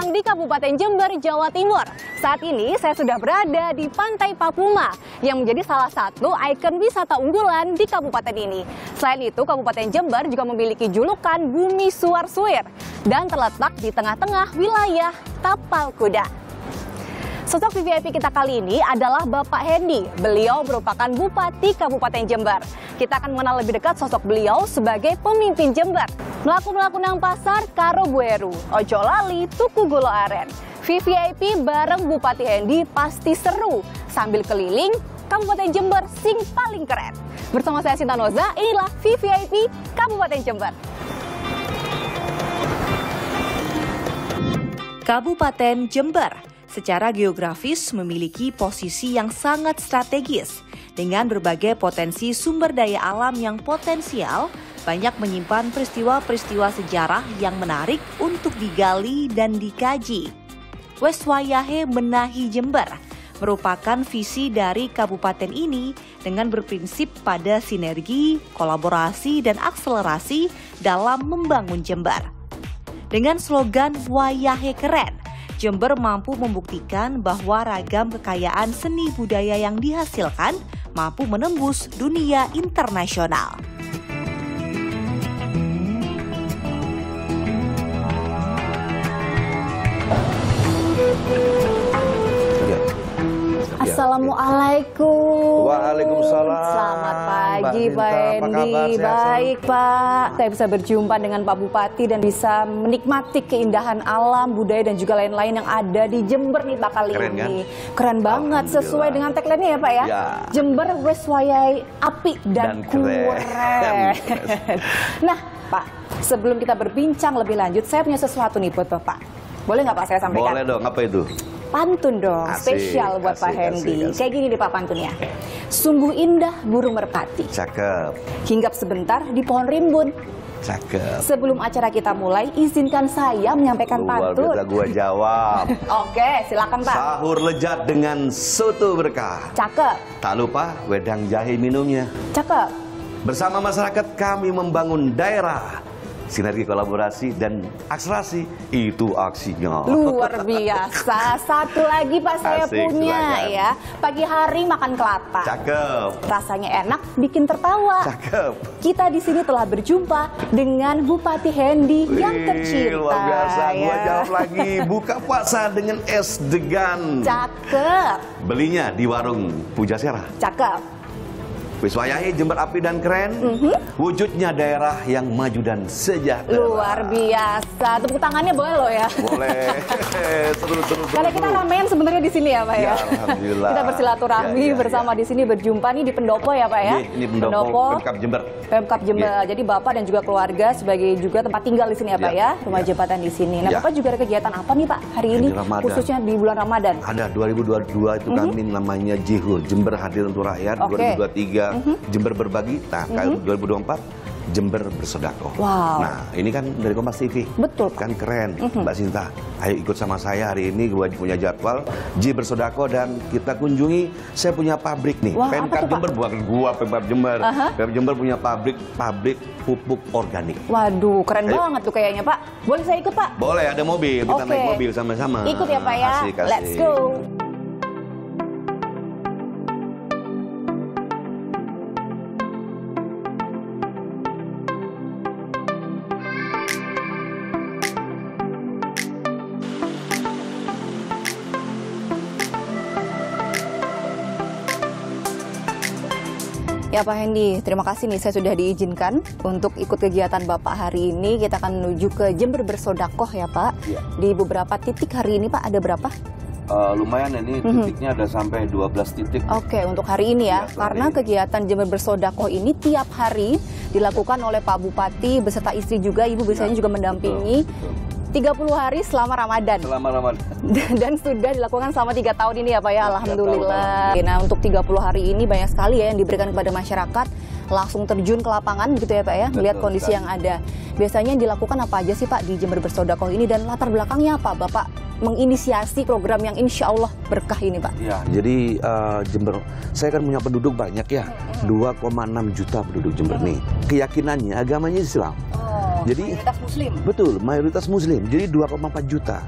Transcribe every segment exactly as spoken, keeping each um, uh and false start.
sedang di Kabupaten Jember, Jawa Timur. Saat ini saya sudah berada di Pantai Papuma yang menjadi salah satu ikon wisata unggulan di kabupaten ini. Selain itu, Kabupaten Jember juga memiliki julukan Bumi Suar-Suir dan terletak di tengah-tengah wilayah Tapal Kuda. Sosok V V I P kita kali ini adalah Bapak Hendy. Beliau merupakan Bupati Kabupaten Jember. Kita akan mengenal lebih dekat sosok beliau sebagai pemimpin Jember. Melaku-melaku nang pasar karo bueru, ojo lali tuku gula aren. V V I P bareng Bupati Hendy pasti seru. Sambil keliling Kabupaten Jember sing paling keren. Bersama saya Sinta Noza, inilah V V I P Kabupaten Jember. Kabupaten Jember secara geografis memiliki posisi yang sangat strategis. Dengan berbagai potensi sumber daya alam yang potensial, banyak menyimpan peristiwa-peristiwa sejarah yang menarik untuk digali dan dikaji. Wes Wayahe Menahi Jember merupakan visi dari kabupaten ini dengan berprinsip pada sinergi, kolaborasi, dan akselerasi dalam membangun Jember. Dengan slogan Wayahe Keren, Jember mampu membuktikan bahwa ragam kekayaan seni budaya yang dihasilkan mampu menembus dunia internasional. Assalamualaikum. Waalaikumsalam. Selamat pagi Mbak Pak Sinta, apa Hendy. kabar? Sehat Baik Pak. Saya bisa berjumpa dengan Pak Bupati dan bisa menikmati keindahan alam, budaya dan juga lain-lain yang ada di Jember nih Pak kali Keren, ini. kan? Keren banget sesuai dengan tagline-nya ya Pak ya. Ya. Jember wes wayahe apik dan, Dan keren. keren. Nah Pak, sebelum kita berbincang lebih lanjut, saya punya sesuatu nih buat Bapak. Boleh nggak Pak saya sampaikan? Boleh dong, apa itu? Pantun dong, Asik, spesial buat asik, Pak Hendy. asik, asik. Kayak gini deh Pak pantunnya. Sungguh indah burung merpati. Cakep, Hinggap sebentar di pohon rimbun. cakep. Sebelum acara kita mulai, izinkan saya menyampaikan Luar pantun. biasa, gua jawab. Oke, silakan Pak. Sahur lezat dengan soto berkah. Cakep, Tak lupa wedang jahe minumnya. cakep. Bersama masyarakat kami membangun daerah. Sinergi kolaborasi dan akselerasi, itu aksinya. Luar biasa. Satu lagi Pak saya Asik, punya silakan. ya. Pagi hari makan kelapa. Cakep, Rasanya enak, bikin tertawa. cakep. Kita di sini telah berjumpa dengan Bupati Hendy yang Wih, tercinta. luar biasa, gua ya. jawab lagi. Buka puasa dengan es degan. Cakep, Belinya di warung Pujasera. cakep. Wis wayahe Jember api dan keren. Mhm. Wujudnya daerah yang maju dan sejahtera. Luar biasa. Tepuk tangannya boleh loh ya. Boleh. seru, seru, seru. Karena kita seru. ramean sebenarnya di sini ya Pak ya. Ya, alhamdulillah. Kita bersilaturahmi Ya, ya, bersama ya. di sini berjumpa nih di Pendopo ya Pak ya. Iya, ini Pendopo, Pemkab Jember. Pemkab Jember. Iya. Jadi Bapak dan juga keluarga sebagai juga tempat tinggal di sini ya Pak Ya, ya. Rumah ya. jabatan di sini. Nah Ya. Bapak juga ada kegiatan apa nih Pak hari ini? Di Ramadan. Khususnya di bulan Ramadan. Ada dua ribu dua puluh dua itu kami namanya Jihul, Jember Hadir untuk Rakyat. Oke. dua ribu dua puluh tiga Jember Berbagi. Nah, dua ribu dua puluh empat Jember Bersedekah. Wow. Nah, ini kan dari Kompas T V. Betul, Pak. Kan keren, Mbak Sinta. Ayo ikut sama saya hari ini, gua punya jadwal J Bersedekah dan kita kunjungi. Saya punya pabrik nih. Wah, apa Pemkab tuh, Pak? Jember bukan gua, Pemkab Jember. Aha. Pemkab Jember punya pabrik pabrik pupuk organik. Waduh, keren Ayo. banget tuh kayaknya Pak. Boleh saya ikut Pak? Boleh, ada mobil, kita Oke. naik mobil sama-sama. Ikut ya Pak ya. Asik, asik. Let's go. Ya Pak Hendy, terima kasih nih saya sudah diizinkan untuk ikut kegiatan Bapak hari ini. Kita akan menuju ke Jember Bersedekah ya Pak. Ya. Di beberapa titik hari ini Pak, ada berapa? Uh, lumayan ini titiknya ada sampai dua belas titik. Oke, untuk hari ini ya. Ya, Karena hari ini. kegiatan Jember Bersedekah ini tiap hari dilakukan oleh Pak Bupati beserta istri juga, Ibu biasanya Ya, juga mendampingi. betul, betul. tiga puluh hari selama Ramadan. Selama Ramadan. Dan sudah dilakukan selama tiga tahun ini ya Pak ya, Ya, alhamdulillah. Nah untuk tiga puluh hari ini banyak sekali ya yang diberikan kepada masyarakat, langsung terjun ke lapangan gitu ya Pak ya, melihat Betul kondisi sekali. yang ada. Biasanya yang dilakukan apa aja sih Pak di Jember Bersedekah ini dan latar belakangnya apa Bapak menginisiasi program yang insya Allah berkah ini Pak? Ya, jadi uh, Jember, saya kan punya penduduk banyak ya, dua koma enam juta penduduk Jember nih. Keyakinannya agamanya Islam. Oh, Jadi- mayoritas Muslim. Betul, mayoritas Muslim, jadi dua koma empat juta.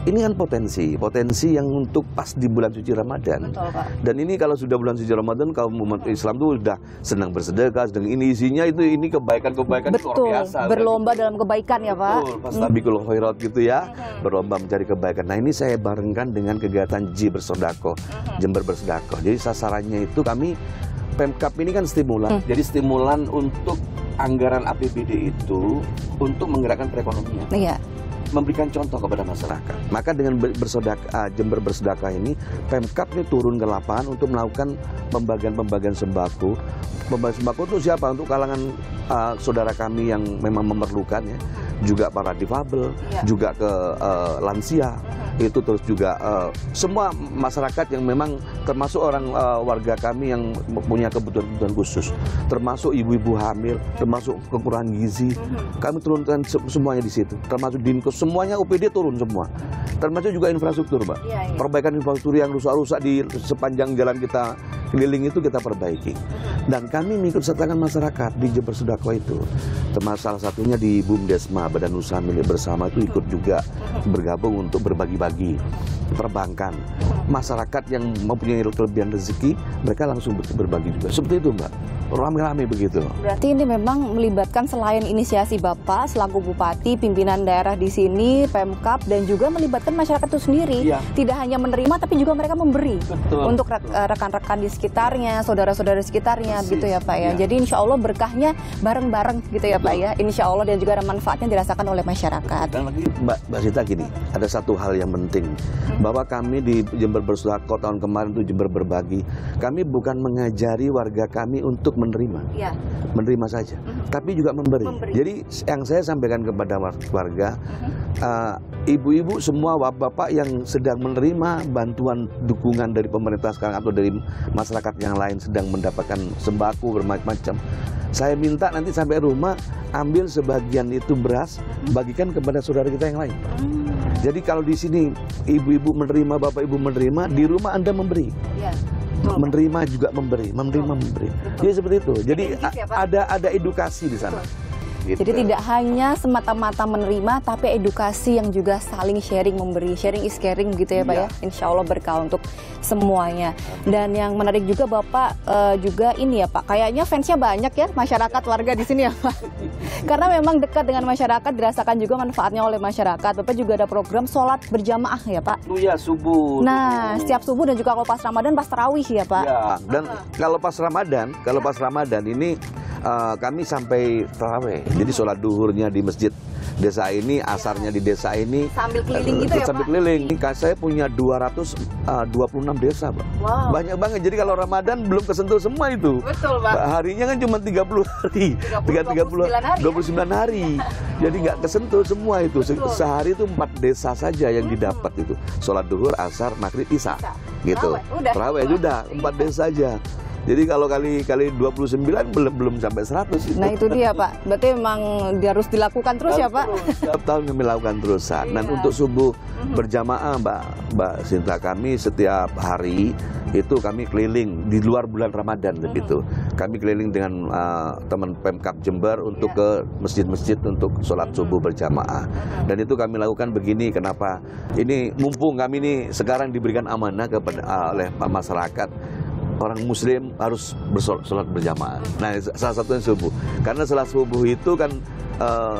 ini kan potensi, potensi yang untuk pas di bulan suci Ramadan. Betul, Pak. Dan ini kalau sudah bulan suci Ramadan, kaum umat Islam tuh udah senang bersedekah, sedang ini isinya itu ini kebaikan-kebaikan luar Betul, biasa. berlomba gitu. dalam kebaikan ya Pak. Betul, fastabiqul khairat gitu ya, berlomba mencari kebaikan. Nah ini saya barengkan dengan kegiatan Ji Bersodako, Jember Bersodako. Jadi sasarannya itu kami, Pemkap ini kan stimulan, Hmm. jadi stimulan untuk anggaran A P B D itu untuk menggerakkan perekonomian. Iya. Memberikan contoh kepada masyarakat. Maka dengan bersodaka, Jember Bersodaka ini, Pemkap ini turun ke lapangan untuk melakukan pembagian-pembagian sembako. Pembagian sembako itu siapa? Untuk kalangan uh, saudara kami yang memang memerlukan ya, juga para difabel, Ya. juga ke uh, lansia. Itu terus juga uh, semua masyarakat yang memang termasuk orang uh, warga kami yang punya kebutuhan-kebutuhan khusus, termasuk ibu-ibu hamil, termasuk kekurangan gizi, kami turunkan se semuanya di situ, termasuk dinkes, semuanya U P D turun semua, termasuk juga infrastruktur, Mbak. Ya, ya. Perbaikan infrastruktur yang rusak-rusak di sepanjang jalan kita keliling itu kita perbaiki, dan kami mengikut sertakan masyarakat di Jember Bersodako itu, termasuk salah satunya di BUMDesma, Badan Usaha Milik Bersama itu ikut juga bergabung untuk berbagi-bagi perbankan. Masyarakat yang mempunyai kelebihan rezeki, mereka langsung berbagi juga. Seperti itu, Mbak. Rame-rame begitu. Berarti ini memang melibatkan selain inisiasi Bapak selaku Bupati, pimpinan daerah di sini, Pemkap, dan juga melibatkan masyarakat itu sendiri. Iya. Tidak hanya menerima, tapi juga mereka memberi. Betul. Untuk rekan-rekan di sekitarnya, saudara-saudara sekitarnya, Persis. gitu ya Pak ya. Iya. Jadi insya Allah berkahnya bareng-bareng gitu ya Pak ya. Insya Allah, dan juga ada manfaatnya dirasakan oleh masyarakat. Dan lagi Mbak, Mbak Sita gini, ada satu hal yang penting, bahwa kami di Jember Bersodako tahun kemarin itu Jember Berbagi, kami bukan mengajari warga kami untuk menerima, Iya. menerima saja, tapi juga memberi. Memberi. Jadi yang saya sampaikan kepada warga, uh, ibu-ibu semua, bapak-bapak yang sedang menerima bantuan dukungan dari pemerintah sekarang atau dari masyarakat yang lain sedang mendapatkan sembako bermacam-macam, saya minta nanti sampai rumah ambil sebagian itu beras, bagikan kepada saudara kita yang lain. Jadi kalau di sini ibu-ibu menerima, bapak ibu menerima, di rumah Anda memberi. Iya. Menerima juga memberi, menerima memberi. Jadi seperti itu. Jadi Edukasi ya, Pak? ada ada edukasi di sana. Gitu. Jadi tidak hanya semata-mata menerima, tapi edukasi yang juga saling sharing memberi. Sharing is caring gitu ya Pak Iya. ya. Insya Allah berkah untuk semuanya. Dan yang menarik juga Bapak eh, juga ini ya Pak, kayaknya fansnya banyak ya masyarakat warga di sini ya Pak. Karena memang dekat dengan masyarakat, dirasakan juga manfaatnya oleh masyarakat. Bapak juga ada program sholat berjamaah ya Pak. Itu ya subuh. Nah, subuh. setiap subuh dan juga kalau pas Ramadan pas tarawih ya Pak. Ya, dan kalau pas Ramadan, kalau pas Ramadan ini uh, kami sampai tarawih. Jadi sholat duhurnya di masjid desa ini, asarnya di desa ini. Sambil keliling gitu uh, ya sambil Pak? keliling. Ini saya punya dua ratus dua puluh enam desa, Pak. Wow. Banyak banget. Jadi kalau Ramadan belum kesentuh semua itu. Betul Pak. Harinya kan cuma tiga puluh hari. tiga puluh, dua puluh sembilan hari, dua puluh sembilan hari. Jadi nggak kesentuh semua itu. Se- Betul. Sehari itu empat desa saja yang didapat itu. Sholat duhur, asar, maghrib, isya. Gitu. Tarawih, udah. Tarawih sudah empat desa saja. Jadi kalau kali kali dua puluh sembilan belum belum sampai seratus itu. Nah itu dia Pak. Berarti memang harus dilakukan terus ya Pak. Setiap tahun kami lakukan terusan. Dan Iya. untuk subuh berjamaah Mbak Mbak Sinta, kami setiap hari itu kami keliling di luar bulan Ramadan begitu. Kami keliling dengan uh, teman Pemkap Jember untuk Iya. ke masjid-masjid untuk sholat subuh berjamaah. Dan itu kami lakukan begini, kenapa? Ini mumpung kami ini sekarang diberikan amanah kepada uh, oleh masyarakat. Orang Muslim harus bersolat berjamaah. Nah, salah satunya subuh. Karena setelah subuh itu kan uh,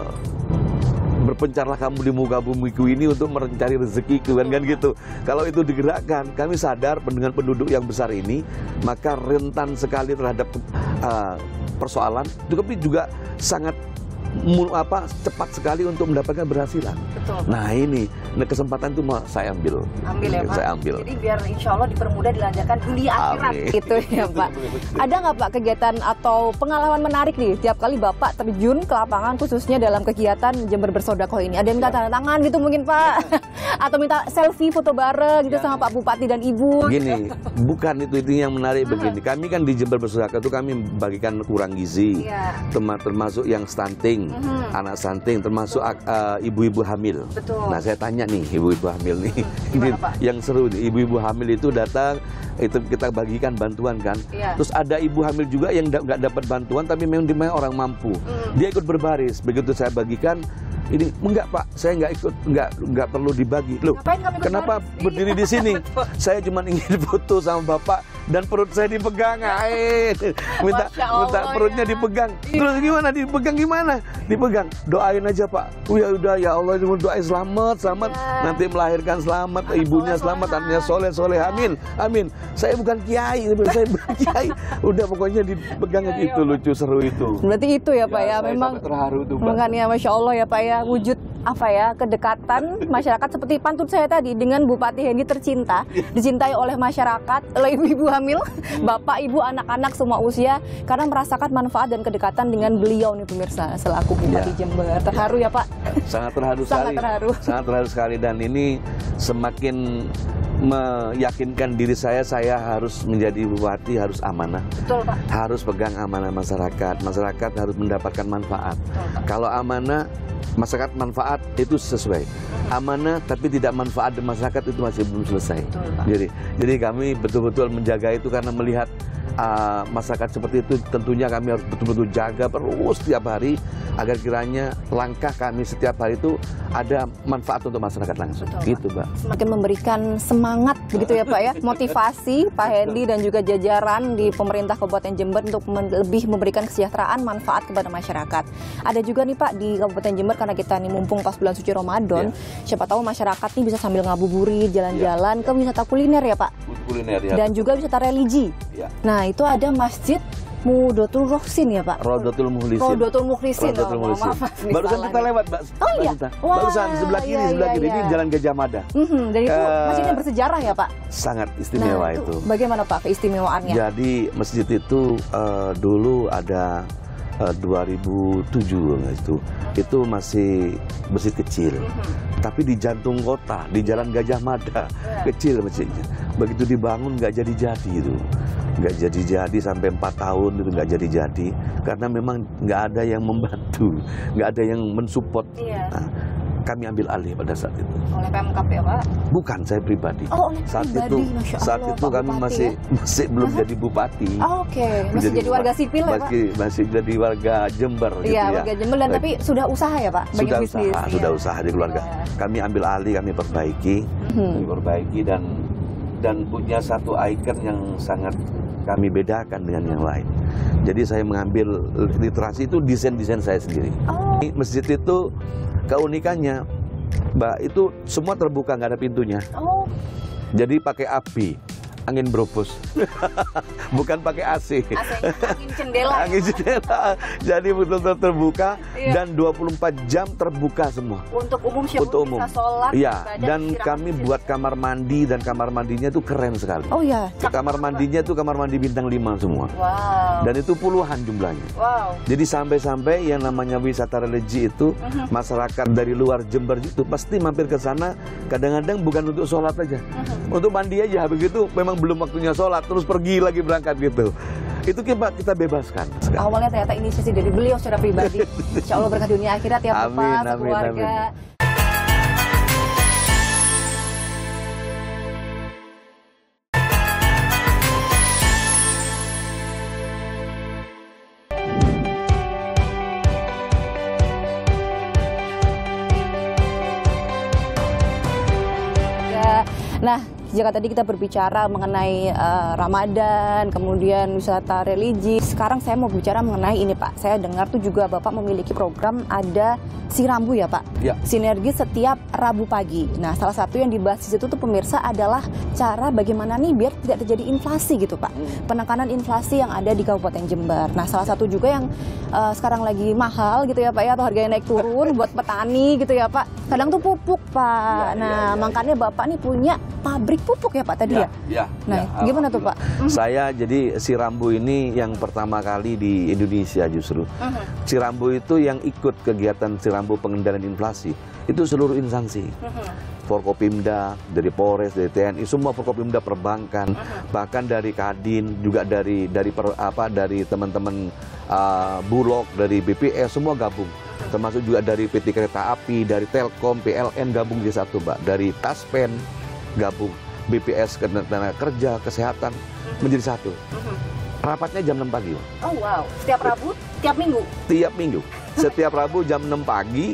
berpencarlah kamu di muka bumiku ini untuk mencari rezekiku kan, kan gitu. Kalau itu digerakkan, kami sadar dengan penduduk yang besar ini, maka rentan sekali terhadap uh, persoalan. Tapi juga sangat apa cepat sekali untuk mendapatkan berhasilan. Betul. Nah ini, nah kesempatan itu mau saya ambil. Ambil ya Pak. Saya ambil. Jadi biar insya Allah dipermudah dilancarkan dunia akhirat Amin. gitu ya Pak. Ada nggak Pak kegiatan atau pengalaman menarik nih tiap kali Bapak terjun ke lapangan khususnya dalam kegiatan Jember Bersodako ini? Ada yang minta tanda tangan gitu mungkin Pak? Atau minta selfie foto bareng gitu sama Pak Bupati dan Ibu? Gini, bukan itu itu yang menarik begini. Kami kan di Jember Bersodako itu kami bagikan kurang gizi, Iya. Terma- termasuk yang stunting, Mhm. anak stunting, termasuk uh, ibu-ibu hamil. Betul. Nah saya tanya nih ibu-ibu hamil nih, Gimana, ini Pak? yang seru nih, ibu-ibu hamil itu datang, itu kita bagikan bantuan kan. Iya. Terus ada ibu hamil juga yang nggak dapat bantuan tapi memang dia orang mampu. Hmm. Dia ikut berbaris. Begitu saya bagikan, ini enggak Pak, saya nggak ikut, nggak nggak perlu dibagi. Loh, kenapa berdiri di sini? Saya cuma ingin foto sama Bapak dan perut saya dipegang, ae. minta minta perutnya ya. dipegang. Terus gimana? Dipegang gimana? Dipegang. Doain aja Pak. Oh ya udah ya Allah, doain selamat, selamat. Ya. Nanti melahirkan selamat, anak ibunya soleh, selamat, anaknya soleh soleh. Amin, amin. Saya bukan kiai, saya bukan kiai. Udah pokoknya dipegang ya, gitu, ya, lucu seru itu. Berarti itu ya Pak ya, ya memang terharu tuh Pak. Makanya Masya Allah ya Pak ya, wujud apa ya, kedekatan masyarakat seperti pantun saya tadi dengan Bupati Hendy tercinta, dicintai oleh masyarakat, oleh ibu-ibu hamil, bapak, ibu, anak-anak semua usia, karena merasakan manfaat dan kedekatan dengan beliau nih pemirsa selaku Bupati ya. Jember. Terharu ya Pak? Sangat terharu Sangat sekali. Terharu. Sangat terharu sekali, dan ini semakin meyakinkan diri saya, saya harus menjadi bupati, harus amanah. Betul Pak. Harus pegang amanah masyarakat, masyarakat harus mendapatkan manfaat. Betul, kalau amanah, masyarakat manfaat itu sesuai. Amanah tapi tidak manfaat di masyarakat itu masih belum selesai. Betul, Pak. Jadi, jadi kami betul-betul menjaga itu karena melihat uh, masyarakat seperti itu, tentunya kami harus betul-betul jaga terus setiap hari agar kiranya langkah kami setiap hari itu ada manfaat untuk masyarakat langsung. Betul, gitu, Pak. Semakin memberikan semangat begitu ya Pak ya, motivasi Pak Hendy dan juga jajaran di pemerintah Kabupaten Jember untuk lebih memberikan kesejahteraan manfaat kepada masyarakat. Ada juga nih Pak di Kabupaten Jember, karena kita nih mumpung pas bulan suci Ramadan, yeah. siapa tahu masyarakat nih bisa sambil ngabuburit, jalan-jalan yeah. ke wisata kuliner ya Pak. Kuliner ya. Dan juga wisata religi. Yeah. Nah itu ada Masjid Mudotul Rohsin ya Pak? Rodotul Mukhlisin. Rodotul Mukhlisin. Rodotul Mukhlisin. Oh, barusan kita lewat, Mbak. Oh iya? Wah, barusan di sebelah kiri, iya, sebelah iya, kiri. iya. Ini Jalan Gajah Mada. Mm-hmm. Jadi itu uh, masjidnya bersejarah ya Pak? Sangat istimewa nah, itu. itu. Bagaimana Pak keistimewaannya? Jadi masjid itu uh, dulu ada uh, dua ribu tujuh itu. Itu masih masjid kecil. Mm-hmm. Tapi di jantung kota, di Jalan Gajah Mada. Yeah. Kecil masjidnya. Begitu dibangun nggak jadi-jadi itu. Nggak jadi-jadi sampai empat tahun itu nggak jadi-jadi karena memang nggak ada yang membantu, nggak ada yang mensupport. Iya. Nah, kami ambil alih pada saat itu. Oleh Pemkab ya Pak? Bukan, saya pribadi. Oh, oleh saat pribadi, itu, Masya Allah, saat itu Pak kami Bupati, masih ya? masih belum jadi bupati. Oh, Oke, okay. masih jadi, jadi warga sipil ya Pak? Masih, masih jadi warga Jember. Iya, gitu ya. warga Jember, dan tapi sudah usaha ya Pak? Sudah bisnis, usaha, ya? sudah usaha di keluarga. Ya. Kami ambil alih, kami perbaiki, hmm. kami perbaiki dan dan punya satu ikon yang sangat kami bedakan dengan yang lain. Jadi saya mengambil literasi itu desain-desain saya sendiri. Oh. Masjid itu keunikannya, Mbak, itu semua terbuka, nggak ada pintunya. Oh. Jadi pakai api, angin bropos, bukan pakai A C. Angin jendela. Angin jendela. Jadi betul-betul terbuka iya. dan dua puluh empat jam terbuka semua. Untuk umum siapa Untuk umum. bisa sholat. Iya. Dan kami buat kamar mandi, dan kamar mandinya itu keren sekali. Oh iya. Kamar mandinya itu kamar mandi bintang lima semua. Wow. Dan itu puluhan jumlahnya. Wow. Jadi sampai-sampai yang namanya wisata religi itu uh-huh. masyarakat dari luar Jember itu pasti mampir ke sana. Kadang-kadang bukan untuk sholat aja, uh-huh. untuk mandi aja. Begitu memang belum waktunya sholat, terus pergi lagi berangkat gitu. Itu kita, kita bebaskan sekarang. Awalnya ternyata inisiasi dari beliau secara pribadi. Insya Allah berkah dunia akhirat ya Bapak, amin, amin, keluarga. Amin. Nah, jika tadi kita berbicara mengenai uh, Ramadan, kemudian wisata religi, sekarang saya mau bicara mengenai ini Pak. Saya dengar tuh juga Bapak memiliki program ada Sirambu ya Pak? Ya. Sinergi setiap Rabu pagi. Nah, salah satu yang dibahas di situ tuh pemirsa adalah cara bagaimana nih biar tidak terjadi inflasi gitu Pak. Penekanan inflasi yang ada di Kabupaten Jember. Nah, salah satu juga yang uh, sekarang lagi mahal gitu ya Pak ya, atau harganya naik turun buat petani gitu ya Pak. Kadang tuh pupuk Pak. Ya, nah, ya, ya, makanya ya. Bapak nih punya pabrik pupuk ya Pak tadi ya? Ya. ya nah, ya, gimana tuh Pak? Saya jadi Sirambu ini yang pertama kali di Indonesia justru. Uh-huh. Sirambu itu yang ikut kegiatan Sirambu pengendalian inflasi itu seluruh instansi. Uh-huh. Forkopimda, dari Polres, dari T N I, semua Forkopimda, perbankan, uh-huh. bahkan dari Kadin, juga dari dari per, apa dari teman-teman uh, Bulog, dari B P S semua gabung. Termasuk juga dari P T Kereta Api, dari Telkom, P L N gabung di satu, Mbak. Dari Taspen gabung, B P S Ketenaga Kerja, Kesehatan uh-huh. menjadi satu. Uh-huh. Rapatnya jam enam pagi. Oh wow, setiap Rabu, tiap minggu? Tiap minggu. Setiap Rabu jam enam pagi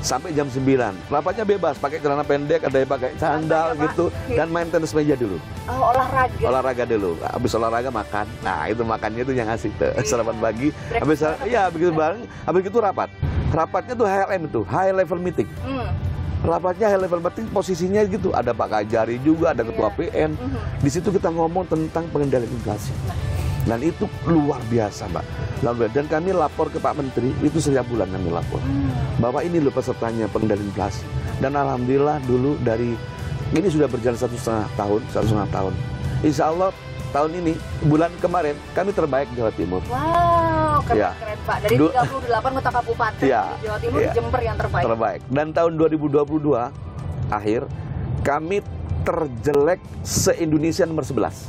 sampai jam sembilan. Rapatnya bebas, pakai celana pendek, ada yang pakai sandal gitu, dan main tenis meja dulu. Oh, olahraga. Olahraga dulu. Habis olahraga makan. Nah, itu makannya itu yang asik tuh. Sarapan pagi. Habis ya begitu bareng, habis itu rapat. Rapatnya tuh H L M itu, high level meeting. Hmm. Rapatnya high level meeting, posisinya gitu. Ada Pak Kajari juga, ada Ketua P N. Di situ kita ngomong tentang pengendalian inflasi. Dan itu luar biasa, Mbak. Dan kami lapor ke Pak Menteri, itu setiap bulan kami lapor. Bahwa ini loh pesertanya pengendalian inflasi. Dan alhamdulillah dulu dari, ini sudah berjalan satu setengah tahun, satu setengah tahun. Insya Allah tahun ini, bulan kemarin, kami terbaik Jawa Timur. Wow, keren, ya. keren Pak. Dari tiga puluh delapan kota kabupaten ya. di Jawa Timur, ya. Jember yang terbaik. Terbaik. Dan tahun dua ribu dua puluh dua, akhir, kami terjelek se-Indonesia nomor sebelas.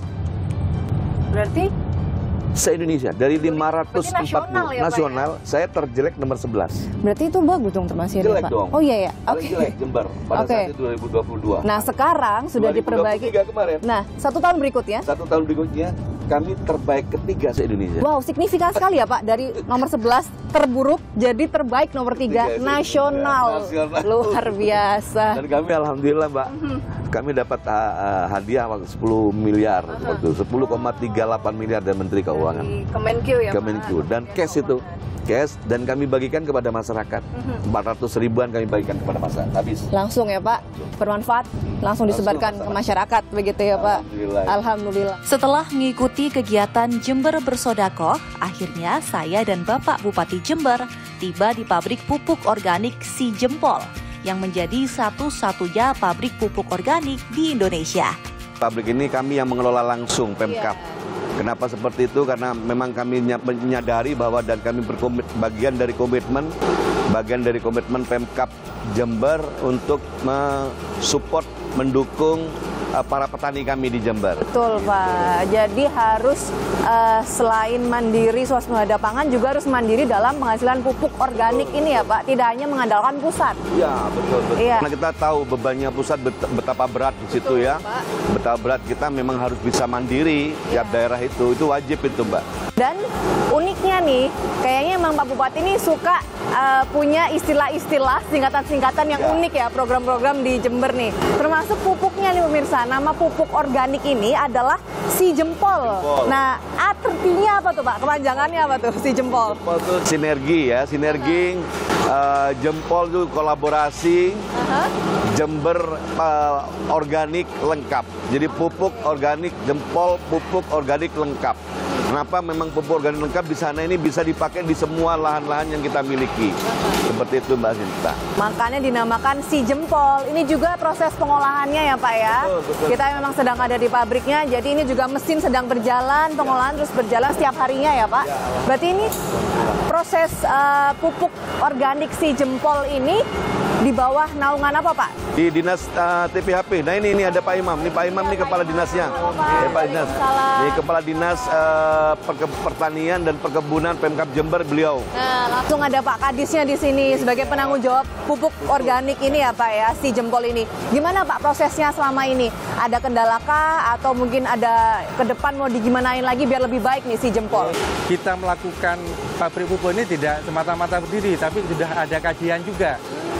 Berarti? Se-Indonesia, dari lima ratus empat puluh nasional, ya, nasional, Pak, ya? saya terjelek nomor sebelas. Berarti itu bagus dong termasuk ya, jelek Pak? dong. Oh iya ya, oke. Okay. Jelek Jember pada okay. saat itu dua ribu dua puluh dua. Nah sekarang sudah dua ribu dua puluh tiga diperbaiki. Kemarin. Nah satu tahun berikutnya. Satu tahun berikutnya kami terbaik ketiga se-Indonesia. Wow, signifikan sekali ya Pak, dari nomor sebelas terburuk jadi terbaik nomor tiga nasional. nasional. Luar biasa. Dan kami alhamdulillah Mbak, mm-hmm. kami dapat uh, uh, hadiah waktu sepuluh miliar uh-huh. waktu sepuluh koma tiga delapan miliar dari Menteri Keuangan. Di Kemenkeu ya Pak. Kemenkeu dan cash itu. Cash dan kami bagikan kepada masyarakat. empat ratus ribuan kami bagikan kepada masyarakat. Habis. Langsung ya Pak, bermanfaat, langsung disebarkan langsung ke masyarakat begitu ya Pak. Alhamdulillah. Alhamdulillah. Setelah mengikuti kegiatan Jember Bersodakoh, akhirnya saya dan Bapak Bupati Jember tiba di pabrik pupuk organik Si Jempol yang menjadi satu-satunya pabrik pupuk organik di Indonesia. Pabrik ini kami yang mengelola langsung Pemkab. Yeah. Kenapa seperti itu? Karena memang kami menyadari bahwa dan kami berkomit bagian dari komitmen bagian dari komitmen Pemkab Jember untuk mensupport, mendukung uh, para petani kami di Jember. Betul Pak. Jadi harus uh, selain mandiri swasembada pangan juga harus mandiri dalam penghasilan pupuk organik betul, ini ya Pak. Tidak hanya mengandalkan pusat. Iya betul betul. Iya. Karena kita tahu bebannya pusat betapa berat di situ betul, ya. Pak. Betapa berat kita memang harus bisa mandiri ya. Tiap daerah itu itu wajib itu Mbak. Dan uniknya nih, kayaknya emang Pak Bupati ini suka uh, punya istilah-istilah singkatan-singkatan yang ya. unik ya program-program di Jember nih. Termasuk pupuknya nih pemirsa. Nama pupuk organik ini adalah Si Jempol. Jempol. Nah, artinya apa tuh Pak? Kepanjangannya apa tuh Si Jempol? Jempol tuh sinergi ya, sinergi. Uh-huh. uh, jempol tuh kolaborasi. Uh-huh. Jember uh, organik lengkap. Jadi pupuk organik Jempol, pupuk organik lengkap. Kenapa memang pupuk organik lengkap di sana ini bisa dipakai di semua lahan-lahan yang kita miliki. Seperti itu Mbak Sinta. Makanya dinamakan Si Jempol. Ini juga proses pengolahannya ya Pak ya. Betul, betul. Kita memang sedang ada di pabriknya. Jadi ini juga mesin sedang berjalan, pengolahan ya. terus berjalan setiap harinya ya Pak. Ya, berarti ini proses uh, pupuk organik Si Jempol ini di bawah naungan apa Pak? Di dinas uh, T P H P. Nah ini ini ada Pak Imam. Ini Pak Imam ini kepala dinasnya. Ini Pak Dinas. Ini kepala dinas uh, pertanian dan perkebunan Pemkab Jember beliau. Nah langsung ada Pak Kadisnya di sini sebagai penanggung jawab pupuk organik ini ya Pak ya, Si Jempol ini. Gimana Pak prosesnya selama ini? Ada kendala kah atau mungkin ada ke depan mau digimanain lagi biar lebih baik nih Si Jempol? Kita melakukan pabrik pupuk ini tidak semata-mata berdiri, tapi sudah ada kajian juga.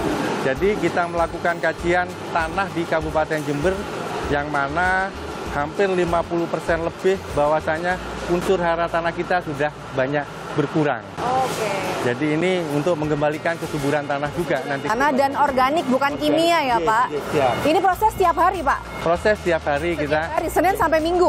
Jadi kita melakukan kajian tanah di Kabupaten Jember yang mana hampir lima puluh persen lebih bahwasanya unsur hara tanah kita sudah banyak berkurang. Oke. Jadi ini untuk mengembalikan kesuburan tanah juga nanti. Tanah dan organik bukan kimia ya Pak? Iya. Ini proses tiap hari Pak? Proses tiap hari kita. Hari Senin sampai Minggu?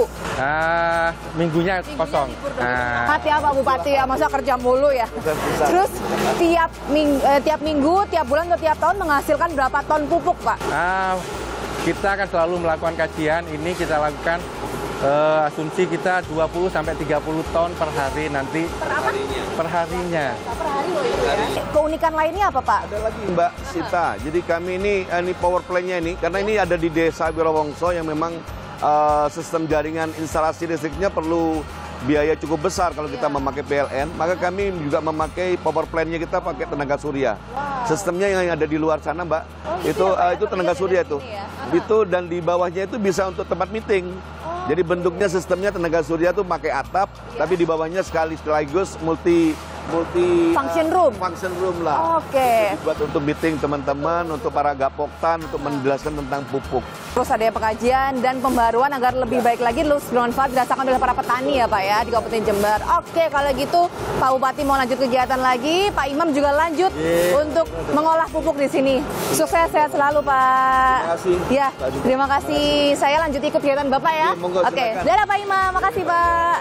Nah, minggunya kosong. Nah. Sehat ya Pak Bupati ya, masa kerja mulu ya. Terus tiap minggu, eh, tiap minggu, tiap bulan atau tiap tahun menghasilkan berapa ton pupuk Pak? Nah, kita akan selalu melakukan kajian. Ini kita lakukan uh, asumsi kita dua puluh sampai tiga puluh ton per hari nanti. Per apa? Per harinya. Per hari loh itu ya. Keunikan lainnya apa Pak? Ada lagi Mbak Sita. Jadi kami ini ini power plant-nya ini karena ini ada di Desa Wirowongso yang memang uh, sistem jaringan instalasi listriknya perlu biaya cukup besar kalau kita yeah. memakai P L N, maka kami juga memakai power plant-nya kita pakai tenaga surya. Wow. Sistemnya yang ada di luar sana, Mbak, oh, itu uh, itu tenaga surya itu. Ya? Itu dan di bawahnya itu bisa untuk tempat meeting. Jadi bentuknya sistemnya tenaga surya tuh pakai atap, yeah. tapi di bawahnya sekali sekaligus multi multi Function uh, room? function room lah. Oke. Buat untuk meeting teman-teman, untuk para gapoktan, untuk menjelaskan tentang pupuk. Terus ada pengajian dan pembaruan agar lebih baik lagi terus bermanfaat dirasakan oleh para petani ya Pak ya di Kabupaten Jember. Oke, kalau gitu Pak Bupati mau lanjut kegiatan lagi, Pak Imam juga lanjut yeah. untuk mengolah pupuk di sini. Sukses, sehat selalu Pak. Terima kasih. Ya, terima kasih. Saya lanjut ikut kegiatan Bapak ya. Oke, monggo, Oke, silakan. dadah Pak Imam, makasih Pak.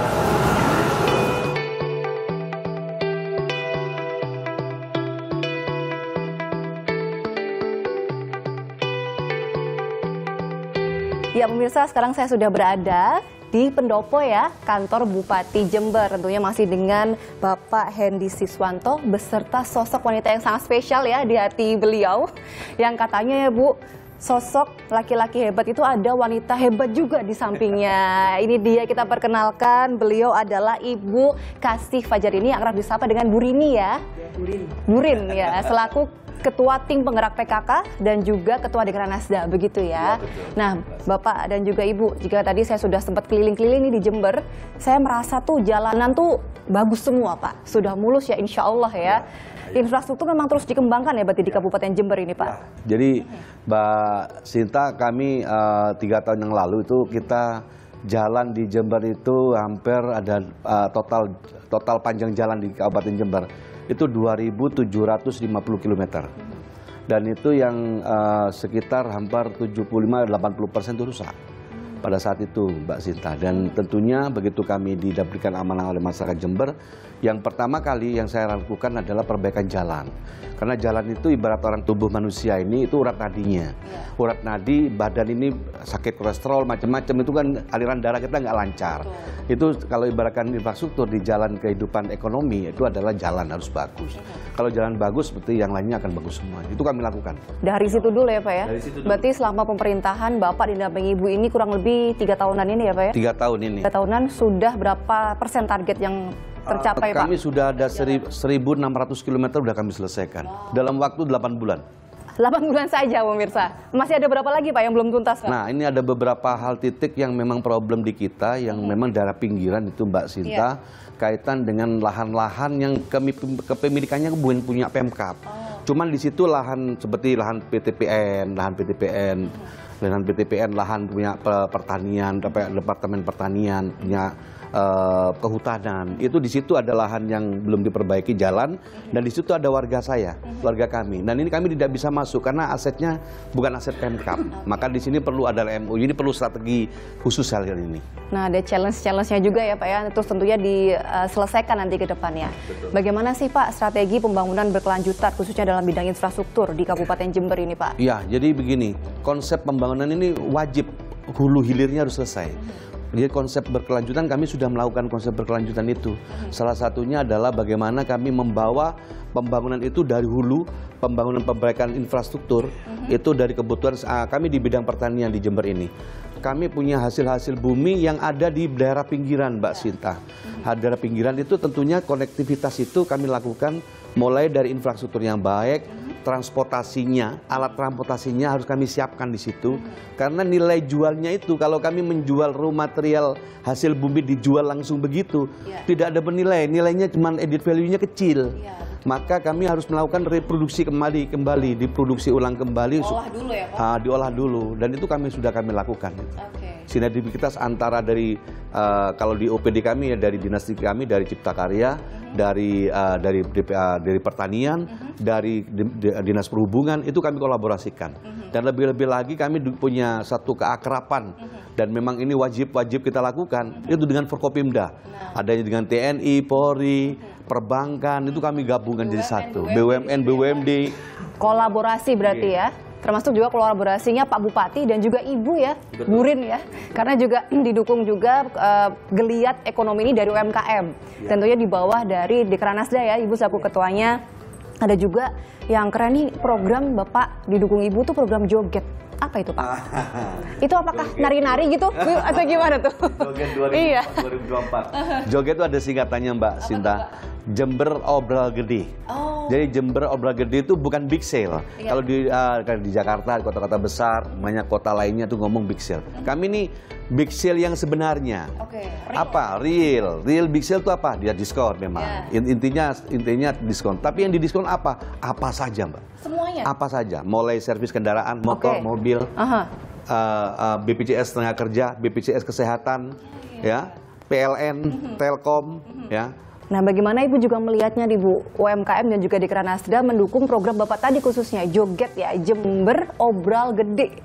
Ya pemirsa, sekarang saya sudah berada di pendopo ya, kantor Bupati Jember. Tentunya masih dengan Bapak Hendy Siswanto beserta sosok wanita yang sangat spesial ya di hati beliau. Yang katanya ya Bu, sosok laki-laki hebat itu ada wanita hebat juga di sampingnya. Ini dia, kita perkenalkan, beliau adalah Ibu Kasih Fajarini yang akrab disapa dengan Bu Rini ya. Burin. Burin ya, selaku Ketua Tim Penggerak P K K dan juga Ketua Dekranasda, begitu ya. Ya nah, Bapak dan juga Ibu, jika tadi saya sudah sempat keliling-keliling nih di Jember, saya merasa tuh jalanan tuh bagus semua Pak. Sudah mulus ya insya Allah ya. Ya. Infrastruktur memang terus dikembangkan ya berarti di Kabupaten Jember ini Pak. Ya. Jadi Mbak Sinta, kami uh, tiga tahun yang lalu itu kita jalan di Jember itu hampir ada uh, total total panjang jalan di Kabupaten Jember itu dua ribu tujuh ratus lima puluh kilometer. Dan itu yang uh, sekitar hampir tujuh puluh lima sampai delapan puluh persen itu rusak pada saat itu Mbak Sinta. Dan tentunya begitu kami diberikan amanah oleh masyarakat Jember, yang pertama kali yang saya lakukan adalah perbaikan jalan. Karena jalan itu ibarat orang tubuh manusia ini itu urat nadinya. Urat nadi, badan ini sakit kolesterol, macam-macam itu kan aliran darah kita nggak lancar. Itu kalau ibaratkan infrastruktur di jalan kehidupan ekonomi itu adalah jalan harus bagus. Kalau jalan bagus, seperti yang lainnya akan bagus semua. Itu kami lakukan. Dari situ dulu ya Pak ya? Dari situ dulu. Berarti selama pemerintahan Bapak didampingi Ibu ini kurang lebih tiga tahunan ini ya Pak ya? Tiga tahun ini. Tiga tahunan sudah berapa persen target yang tercapai uh, Kami Pak? sudah ada seribu enam ratus kilometer sudah kami selesaikan. Wow. Dalam waktu delapan bulan. delapan bulan saja pemirsa. Masih ada berapa lagi Pak yang belum tuntas Pak? Nah ini ada beberapa hal titik yang memang problem di kita, yang hmm. memang daerah pinggiran itu Mbak Sinta, yeah. kaitan dengan lahan-lahan yang kepemilikannya bukan punya Pemkab. Oh. Cuman di situ lahan seperti lahan P T P N, lahan P T P N, hmm. lahan P T P N, lahan punya pertanian, Departemen Pertanian, punya uh, kehutanan. Itu di situ ada lahan yang belum diperbaiki jalan, dan di situ ada warga saya, warga kami. Dan ini kami tidak bisa masuk karena asetnya bukan aset Pemkab. Maka di sini perlu ada M O U, ini perlu strategi khusus hal ini. Nah, ada challenge-challenge-nya juga ya Pak ya, terus tentunya diselesaikan nanti ke depannya. Betul. Bagaimana sih Pak strategi pembangunan berkelanjutan khususnya dalam bidang infrastruktur di Kabupaten Jember ini Pak? Ya, jadi begini, konsep pembangunan ini wajib hulu hilirnya harus selesai. Jadi konsep berkelanjutan, kami sudah melakukan konsep berkelanjutan itu. Salah satunya adalah bagaimana kami membawa pembangunan itu dari hulu, pembangunan perbaikan infrastruktur, uh-huh. itu dari kebutuhan uh, kami di bidang pertanian di Jember ini. Kami punya hasil-hasil bumi yang ada di daerah pinggiran Mbak Sinta. Uh-huh. Daerah pinggiran itu tentunya konektivitas itu kami lakukan mulai dari infrastruktur yang baik, transportasinya, alat transportasinya harus kami siapkan di situ. Karena nilai jualnya itu, kalau kami menjual raw material hasil bumi dijual langsung begitu, ya. tidak ada bernilai, nilainya cuma edit value-nya kecil. Ya. Maka kami harus melakukan reproduksi kembali, kembali diproduksi ulang kembali. Diolah dulu ya Pak? Uh, diolah dulu, dan itu kami sudah kami lakukan. Okay. Sinergitas antara dari, uh, kalau di O P D kami, ya dari dinasti kami, dari Cipta Karya, uh-huh. dari uh, dari uh, dari pertanian, uh-huh. dari di, di, dinas perhubungan, itu kami kolaborasikan. Uh-huh. Dan lebih-lebih lagi kami punya satu keakraban, uh-huh. dan memang ini wajib-wajib kita lakukan, uh-huh. itu dengan Forkopimda. Nah. Adanya dengan T N I, Polri, uh-huh. perbankan, itu kami gabungkan jadi satu. B U M N, B U M D. Kolaborasi berarti ya? Termasuk juga kolaborasinya Pak Bupati dan juga Ibu ya, Betul. Burin ya. Karena juga didukung juga uh, geliat ekonomi ini dari U M K M. Ya. Tentunya di bawah dari Dekranasda ya, Ibu selaku ketuanya. Ada juga yang keren nih, program Bapak didukung Ibu tuh program joget. Apa itu Pak? Itu apakah nari-nari gitu? Atau gimana tuh? Joget dua ribu empat, dua ribu dua puluh empat. Joget itu ada singkatannya Mbak Sinta. Jember Obral Gede. Oh. Jadi Jember Obral Gede itu bukan big sale. Iya. Kalau di uh, di Jakarta, di kota-kota besar, banyak kota lainnya tuh ngomong big sale. Kami ini big sale yang sebenarnya. Oke. Apa? Real. Real big sale itu apa? Dia diskon memang. Yeah. Intinya intinya diskon. Tapi yang didiskon apa? Apa saja, Mbak? Semuanya. Apa saja. Mulai servis kendaraan, motor, Oke. mobil, Aha. uh, uh, B P J S tenaga kerja, B P J S kesehatan, ya, P L N, Telkom, ya. Nah, bagaimana Ibu juga melihatnya di Bu U M K M dan juga di Kranasda mendukung program Bapak tadi khususnya Joget ya, Jember Obral Gede.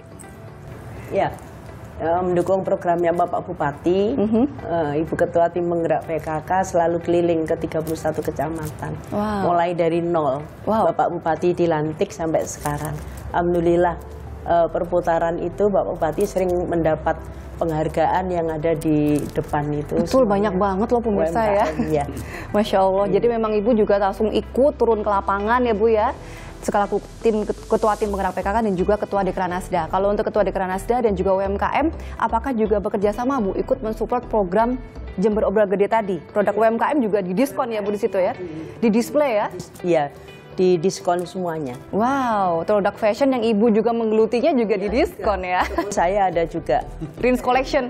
Ya, eh, mendukung programnya Bapak Bupati, Mhm. eh, Ibu Ketua Tim Penggerak P K K selalu keliling ke tiga puluh satu kecamatan, Wow. mulai dari nol. Wow. Bapak Bupati dilantik sampai sekarang. Alhamdulillah eh, perputaran itu Bapak Bupati sering mendapat penghargaan yang ada di depan itu. Betul, semuanya. banyak banget loh pemirsa ya. U M K M, ya. Masya Allah, jadi memang Ibu juga langsung ikut turun ke lapangan ya Bu ya. Sekalaku tim ketua tim penggerak P K K dan juga ketua Dekranasda. Kalau untuk ketua Dekranasda dan juga U M K M, apakah juga bekerja sama Bu ikut mensupport program Jember Obral Gede tadi? Produk U M K M juga didiskon ya Bu di situ ya? Di display ya? Iya, di diskon semuanya. Wow, produk fashion yang Ibu juga menggelutinya juga didiskon ya? Saya ada juga Rins Collection.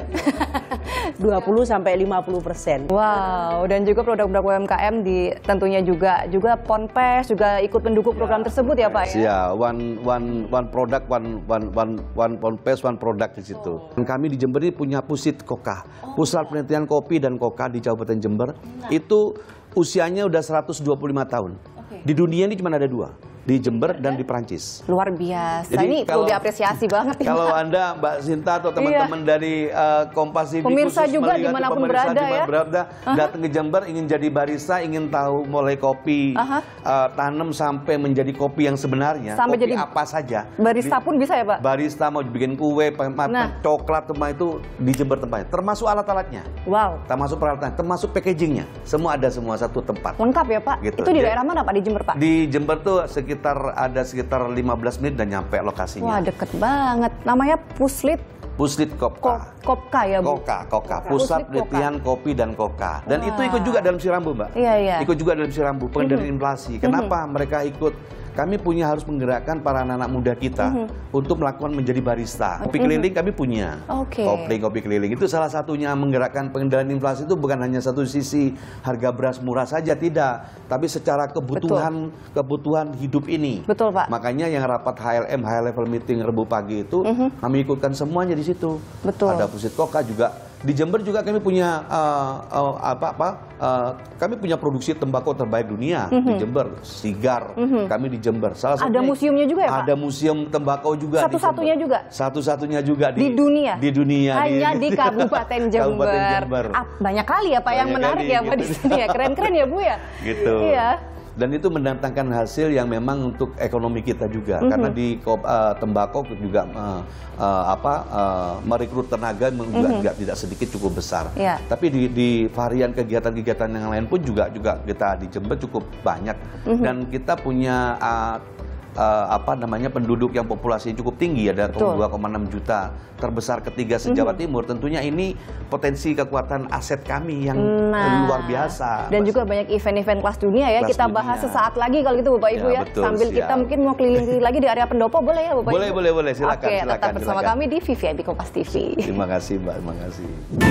dua puluh sampai lima puluh persen. Wow, dan juga produk-produk U M K M di tentunya juga juga Ponpes juga ikut mendukung program tersebut ya Pak ya? Ya, one one one product, one one one one Ponpes, one product di situ. Dan kami di Jember ini punya Pusit Koka, Pusat Penelitian Kopi dan Koka di Kabupaten Jember. Itu usianya udah seratus dua puluh lima tahun. Di dunia ini cuma ada dua, di Jember dan di Perancis. Luar biasa. Jadi Ini kalau- perlu diapresiasi banget ya, Kalau Pak. Anda, Mbak Sinta atau teman-teman dari uh, Kompas T V Pemirsa khusus juga melihat dimanapun pemirsa berada dimanapun ya. berada, datang ke Jember ingin jadi barista, ingin tahu mulai kopi, Aha. uh, tanam sampai menjadi kopi yang sebenarnya, Sampai kopi jadi apa saja. Barista Di- pun bisa ya Pak? Barista mau bikin kue, pe- pe- Nah. coklat, semua itu di Jember tempatnya. Termasuk alat-alatnya, Wow, termasuk peralatan, termasuk packagingnya. Semua ada semua satu tempat. lengkap ya Pak? Gitu. Itu di Jadi- daerah mana Pak di Jember Pak? Di Jember tuh sekitar ada sekitar lima belas menit dan nyampe lokasinya. Wah, deket banget. Namanya Puslit Puslit Ko- Kopka. Kopka ya Bu? Koka, Koka, Puslit Pusat Koka. Penelitian Kopi dan Koka. Dan Wah. itu ikut juga dalam Sirambu, Mbak. Iya, iya. Ikut juga dalam Sirambu, pengendalian inflasi. Kenapa mereka ikut? Kami punya harus menggerakkan para anak-anak muda kita untuk melakukan menjadi barista. Kopi keliling kami punya. Oke. Kopi, kopi keliling itu salah satunya menggerakkan pengendalian inflasi itu bukan hanya satu sisi harga beras murah saja, tidak. Tapi secara kebutuhan kebutuhan hidup ini. Betul, Pak. Makanya yang rapat H L M, High Level Meeting Rebu pagi itu kami ikutkan semuanya di situ. Betul. Ada Pusit Koka juga. Di Jember juga kami punya uh, uh, apa apa uh, kami punya produksi tembakau terbaik dunia di Jember, Sigar. Kami di Jember. Salah Ada satunya- museumnya juga ya, Pak? Ada museum tembakau juga. di Satu-satunya Jember. juga? Satu-satunya juga di, Di dunia? Di dunia. Hanya di Kabupaten Jember. Kabupaten Jember. Ah, banyak kali ya Pak yang Banyak menarik kali, ya Pak gitu. di sini ya. Keren-keren ya Bu ya? Gitu. Iya. Dan itu mendatangkan hasil yang memang untuk ekonomi kita juga, karena di ko- uh, tembakau juga uh, uh, apa uh, merekrut tenaga juga, juga tidak sedikit, cukup besar. Iya. Tapi di, di varian kegiatan-kegiatan yang lain pun juga juga kita di Jember cukup banyak, dan kita punya uh, uh, apa namanya penduduk yang populasi cukup tinggi, ada Betul. dua koma enam juta, terbesar ketiga se-Jawa Timur. Tentunya ini potensi kekuatan aset kami yang Nah, luar biasa. Dan Mas. juga banyak event-event kelas dunia ya. Kelas Kita bahas dunia. sesaat lagi kalau gitu Bapak Ibu Ya, ya. betul, Sambil siap. kita mungkin mau keliling-keliling lagi di area pendopo, boleh ya Bapak Boleh, Ibu? boleh, boleh. Silakan, Oke, silakan, tetap bersama silakan. kami di V V I P Kompas T V. Terima kasih, Mbak. Terima kasih.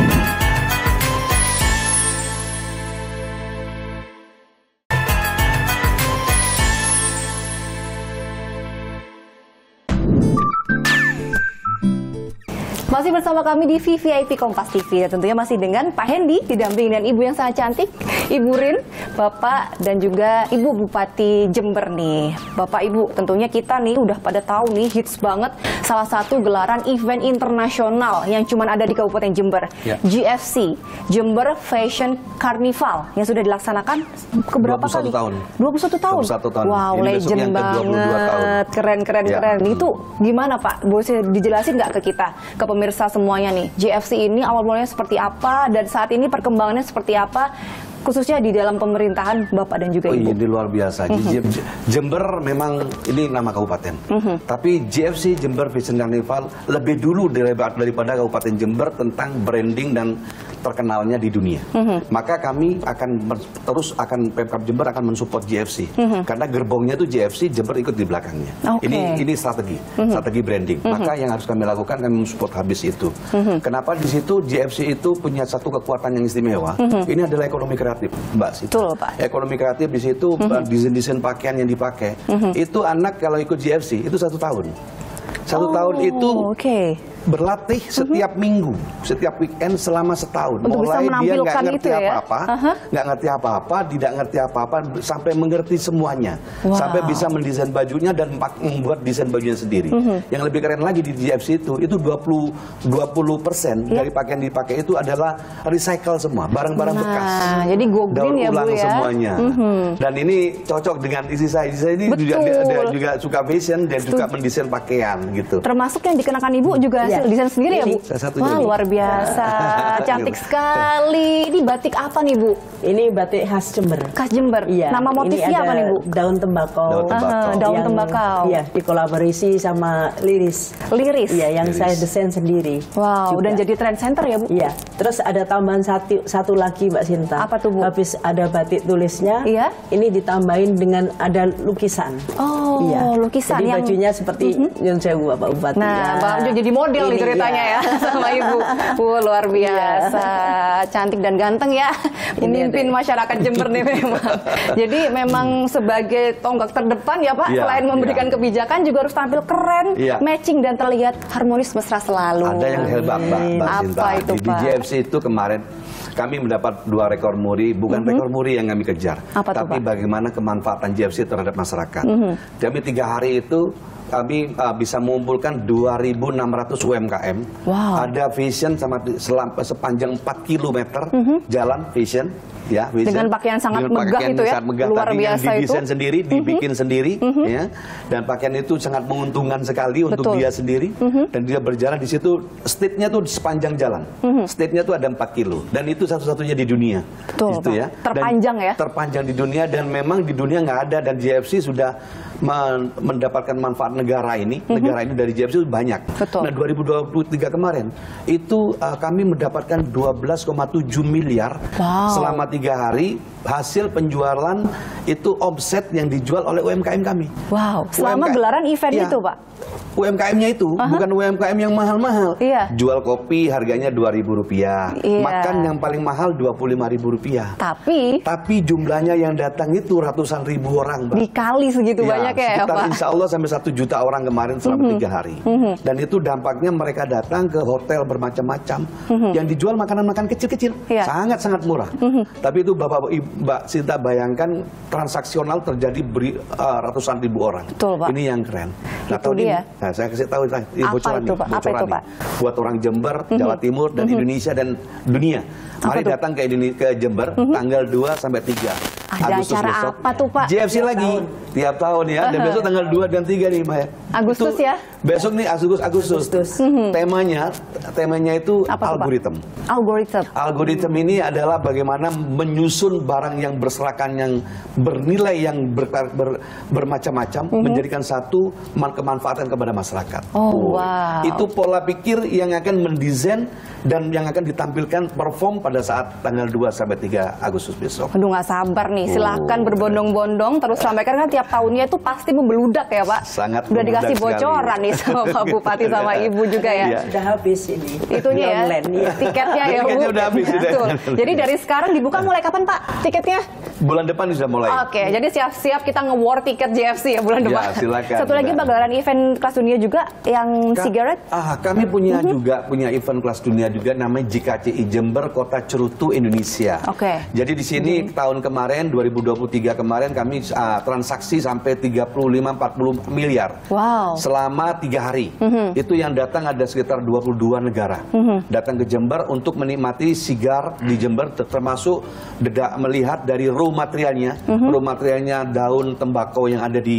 Masih bersama kami di V V I P Kompas T V. Tentunya masih dengan Pak Hendy, didampingi dengan Ibu yang sangat cantik, Ibu Rin, Bapak, dan juga Ibu Bupati Jember nih. Bapak Ibu, tentunya kita nih udah pada tahu nih hits banget salah satu gelaran event internasional yang cuma ada di Kabupaten Jember. Ya. G F C, Jember Fashion Carnival, yang sudah dilaksanakan keberapa dua puluh satu kali? tahun. dua puluh satu tahun. dua puluh satu tahun. Wow, Ini besok legend yang ke dua puluh dua tahun. banget. Keren, keren, Ya. keren. Hmm. Itu gimana Pak? Boleh dijelasin nggak ke kita, ke pemirsa semuanya nih? G F C ini awal mulanya seperti apa dan saat ini perkembangannya seperti apa? khususnya di dalam pemerintahan Bapak dan juga Oh Ibu? iya, ini luar biasa. Mm-hmm. Jember memang ini nama kabupaten, mm-hmm. tapi J F C Jember Vision Carnival lebih dulu daripada Kabupaten Jember tentang branding dan terkenalnya di dunia. Mm-hmm. Maka kami akan terus akan Pemkab Jember akan mensupport J F C, mm-hmm. karena gerbongnya itu J F C, Jember ikut di belakangnya. Okay. Ini ini strategi, mm-hmm. strategi branding. Mm-hmm. Maka yang harus kami lakukan kami mensupport habis itu. Mm-hmm. Kenapa di situ J F C itu punya satu kekuatan yang istimewa. Mm-hmm. Ini adalah ekonomi kreatif, Mbak Sita. Betul, Pak. Ekonomi kreatif di situ, mm-hmm. desain-desain pakaian yang dipakai, mm-hmm. itu anak kalau ikut J F C itu satu tahun. Satu oh, tahun itu okay. berlatih setiap mm-hmm. minggu, setiap weekend selama setahun. Untuk mulai dia nggak ngerti apa-apa, ya? uh-huh. nggak ngerti apa-apa, tidak ngerti apa-apa, sampai mengerti semuanya, wow. sampai bisa mendesain bajunya dan membuat desain bajunya sendiri. Mm-hmm. Yang lebih keren lagi di J F C itu, itu dua puluh persen yeah. dari pakaian dipakai itu adalah recycle semua, barang-barang nah, bekas. Jadi go green ya, Bu, ya. Semuanya. Mm-hmm. Dan ini cocok dengan istri saya. Istri saya ini juga, dia, dia juga suka fashion dan juga mendesain pakaian gitu. Termasuk yang dikenakan Ibu juga hasil ya. desain sendiri ya, Bu? Wah, luar biasa. Cantik sekali. Ini batik apa nih, Bu? Ini batik khas Jember. Khas Jember. Iya. Nama motifnya apa nih, Bu? Daun tembakau. Daun tembakau. Aha, daun yang, tembakau. Iya, dikolaborasi sama Liris. Liris. Iya, yang Liris. saya desain sendiri. Wow, juga. dan jadi trend center ya, Bu? Iya. Terus ada tambahan satu satu lagi, Mbak Sinta. Apa tuh, Bu? Habis ada batik tulisnya, iya. ini ditambahin dengan ada lukisan. Oh, iya. lukisan jadi yang bajunya seperti mm-hmm. Nyun Sewu, Bapak Bupati. Nah, ya. Bang Jo jadi model ini, nih ceritanya iya. ya sama Ibu. Wah, luar biasa. Cantik dan ganteng ya. Memimpin masyarakat Jember nih memang. Jadi memang sebagai tonggak terdepan ya, Pak, ya, selain memberikan ya. kebijakan juga harus tampil keren, ya. matching dan terlihat harmonis mesra selalu. Ada yang hebat, Mbak, Mbak Sinta. Apa itu, di, di Pak? J F C itu kemarin kami mendapat dua rekor muri, bukan mm-hmm. rekor muri yang kami kejar, apa tapi tuh, Pak? bagaimana kemanfaatan J F C terhadap masyarakat. Mm-hmm. Kami tiga hari itu kami uh, bisa mengumpulkan dua ribu enam ratus U M K M. Wow. Ada vision sama selam, sepanjang empat kilometer mm-hmm. jalan vision. Ya, vision. Dengan pakaian sangat Dengan megah pakaian itu ya, sangat megah, luar tapi biasa yang didesain itu. sendiri, dibikin mm-hmm. sendiri, mm-hmm. ya. Dan pakaian itu sangat menguntungkan sekali untuk Betul. dia sendiri, mm-hmm. dan dia berjalan di situ. State-nya tuh sepanjang jalan, mm-hmm. state-nya tuh ada empat kilo, dan itu satu-satunya di dunia. Betul, gitu ya. Terpanjang dan ya. Terpanjang di dunia, dan memang di dunia nggak ada, dan J F C sudah men mendapatkan manfaat negara ini, mm-hmm. negara ini dari J F C banyak. Betul. Nah, dua ribu dua puluh tiga kemarin itu uh, kami mendapatkan dua belas koma tujuh miliar wow. selama tiga hari. Hasil penjualan itu omset yang dijual oleh U M K M kami. Wow, selama U M K M, gelaran event ya, itu, Pak? U M K M-nya itu, uh-huh. bukan U M K M yang mahal-mahal. Iya. Jual kopi harganya dua ribu rupiah. Iya. Makan yang paling mahal dua puluh lima ribu rupiah. Tapi Tapi jumlahnya yang datang itu ratusan ribu orang, Mbak. Dikali segitu ya, banyak ya, sekitar Pak? Insya Allah sampai satu juta orang kemarin selama mm-hmm. tiga hari. Mm-hmm. Dan itu dampaknya mereka datang ke hotel bermacam-macam. Mm-hmm. Yang dijual makanan-makanan kecil-kecil. Yeah. Sangat-sangat murah. Mm-hmm. Tapi itu Bapak Mbak Sinta bayangkan transaksional terjadi beri, uh, ratusan ribu orang. Betul, Pak. Ini yang keren. Nah, Itu tahun dia. ini, nah, saya kasih tahu ini Apa bocoran itu, nih, Pak? Apa bocoran itu, nih. Pak? Buat orang Jember, Mm-hmm. Jawa Timur, dan Mm-hmm. Indonesia dan dunia. Mari Apa datang ke, Indonesia, ke Jember mm-hmm. tanggal dua sampai tiga Ada Agustus acara besok. apa tuh, Pak? J F C Tiap lagi tahun. tiap tahun ya. Dan Uh-huh. besok tanggal dua dan tiga nih, Mbak. Agustus Itu, ya? Besok nih Agustus Agustus. Agustus. Temanya temanya itu Apa tuh, Pak? algoritma. Algoritma. Algoritma ini adalah bagaimana menyusun barang yang berserakan, yang bernilai, yang ber, ber, bermacam-macam, mm-hmm. menjadikan satu man, kemanfaatan kepada masyarakat. Oh, wow. Itu pola pikir yang akan mendesain dan yang akan ditampilkan perform pada saat tanggal dua sampai tiga Agustus besok. Aduh, nggak sabar nih. Silahkan Oh, berbondong-bondong terus sampaikan, kan tiap tahunnya itu pasti membeludak ya, Pak. Sangat udah dikasih membeludak bocoran sekali. nih sama Pak Bupati sama Ibu juga ya. Iya. Sudah habis ini. Itunya ya, Online, ya. tiketnya ya, Bu. Tiketnya udah habis, sudah. Betul. Jadi dari sekarang dibuka mulai kapan, Pak, tiketnya? Bulan depan sudah mulai. Oke, jadi siap-siap kita nge-war tiket J F C ya bulan Ya, depan. silakan. Satu lagi, Pak, gelaran event kelas dunia juga yang Ka sigaret. Ah, kami punya mm-hmm. juga punya event kelas dunia juga namanya J K C I Jember Kota Cerutu Indonesia. Oke. Jadi di sini mm-hmm. tahun kemarin dua ribu dua puluh tiga kemarin kami uh, transaksi sampai tiga puluh lima sampai empat puluh miliar. Wow. Selama tiga hari. Mm-hmm. Itu yang datang ada sekitar dua puluh dua negara. Mm-hmm. Datang ke Jember untuk menikmati sigar di Jember, termasuk dedak melihat dari raw materialnya. Mm-hmm. Raw materialnya daun tembakau yang ada di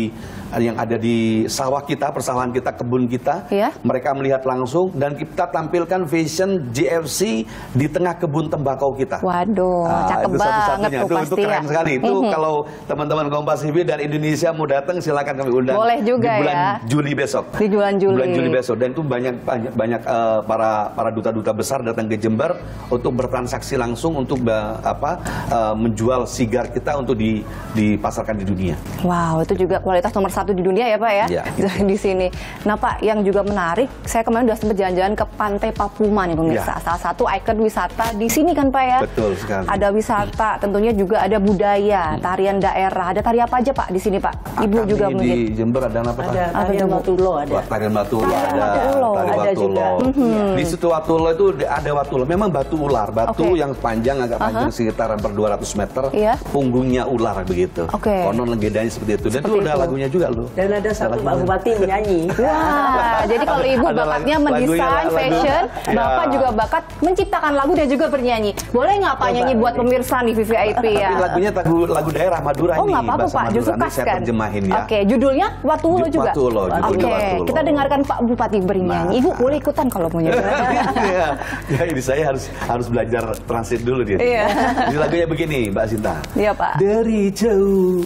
yang ada di sawah kita, persawahan kita, kebun kita. Ya. Mereka melihat langsung dan kita tampilkan fashion J F C di tengah kebun tembakau kita. Waduh, Nah, cakep itu banget satu-satunya. tuh Itu, pasti itu keren ya. sekali. Itu Mhm. kalau teman-teman Kompas T V dari Indonesia mau datang, silakan kami undang. Boleh juga di bulan ya. Juli besok. Di bulan Juli. Bulan Juli besok. Dan itu banyak banyak, banyak uh, para para duta-duta besar datang ke Jember untuk bertransaksi langsung untuk uh, apa uh, menjual sigar kita untuk di dipasarkan di dunia. Wow, itu juga kualitas nomor satu di dunia ya Pak ya, Ya, di sini. Nah Pak, yang juga menarik, saya kemarin udah sempat jalan-jalan ke Pantai Papuma nih pemirsa. Ya. Salah satu ikon wisata di sini kan Pak ya. Betul sekali. Ada wisata, tentunya juga ada budaya, tarian daerah. Ada tari apa aja Pak di sini Pak? Ibu Kami juga di mungkin. Jember ada apa? Ada Apa tarian tuh, Bu? Watulo ada. Wah, tarian batu ulo Tarian ada, batu ulo. tari Ada batu juga. ulo. Di situ batu ulo itu ada batu ulo. Memang batu ular, batu Oke. yang panjang agak panjang Aha. sekitar hampir dua ratus meter. Iya. Punggungnya ular begitu. Oke. Konon legendanya seperti itu. Dan Seperti itu ada itu. lagunya juga loh. Dan ada satu Pak lagunya. Bupati menyanyi. Wah, jadi kalau ibu Ada bakatnya lagu- mendesain lagunya, lagu- fashion, Ya. bapak juga bakat menciptakan lagu dan juga bernyanyi. Boleh nggak Pak Coba nyanyi buat ini. pemirsa nih V V I P ya? Tapi lagunya lagu, lagu daerah Madura Oh ini. nggak apa-apa bahasa Pak, Madura. justru Nanti khas saya kan? terjemahin ya. Oke, judulnya Watulo Ju- juga. Watulo, judulnya Oke, Watulo. kita dengarkan Pak Bupati bernyanyi. Nah. Ibu boleh ikutan kalau mau nyanyi. ya, ya, ini saya harus harus belajar translate dulu dia. Iya. Jadi lagunya begini, Mbak Sinta. Iya Pak. Dari jauh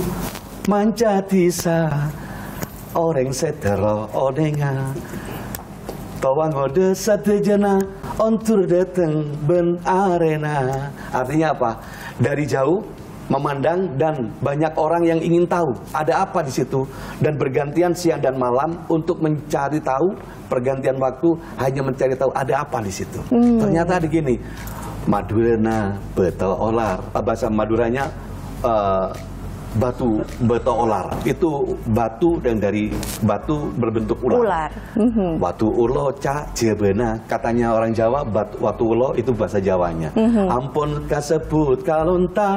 mancatisa orang setero odenga tawang ode satejana ontur dateng ben arena. Artinya apa? Dari jauh memandang dan banyak orang yang ingin tahu ada apa di situ dan bergantian siang dan malam untuk mencari tahu, pergantian waktu hanya mencari tahu ada apa di situ. Hmm. Ternyata ada gini, Madurana beto olar, bahasa Maduranya eh, batu beto olar, itu batu dan dari batu berbentuk ular. Ular. Mhm. Watu ulo ca jebena, katanya orang Jawa batu, watu ulo itu bahasa Jawanya. Mhm. Ampun kasebut kalonta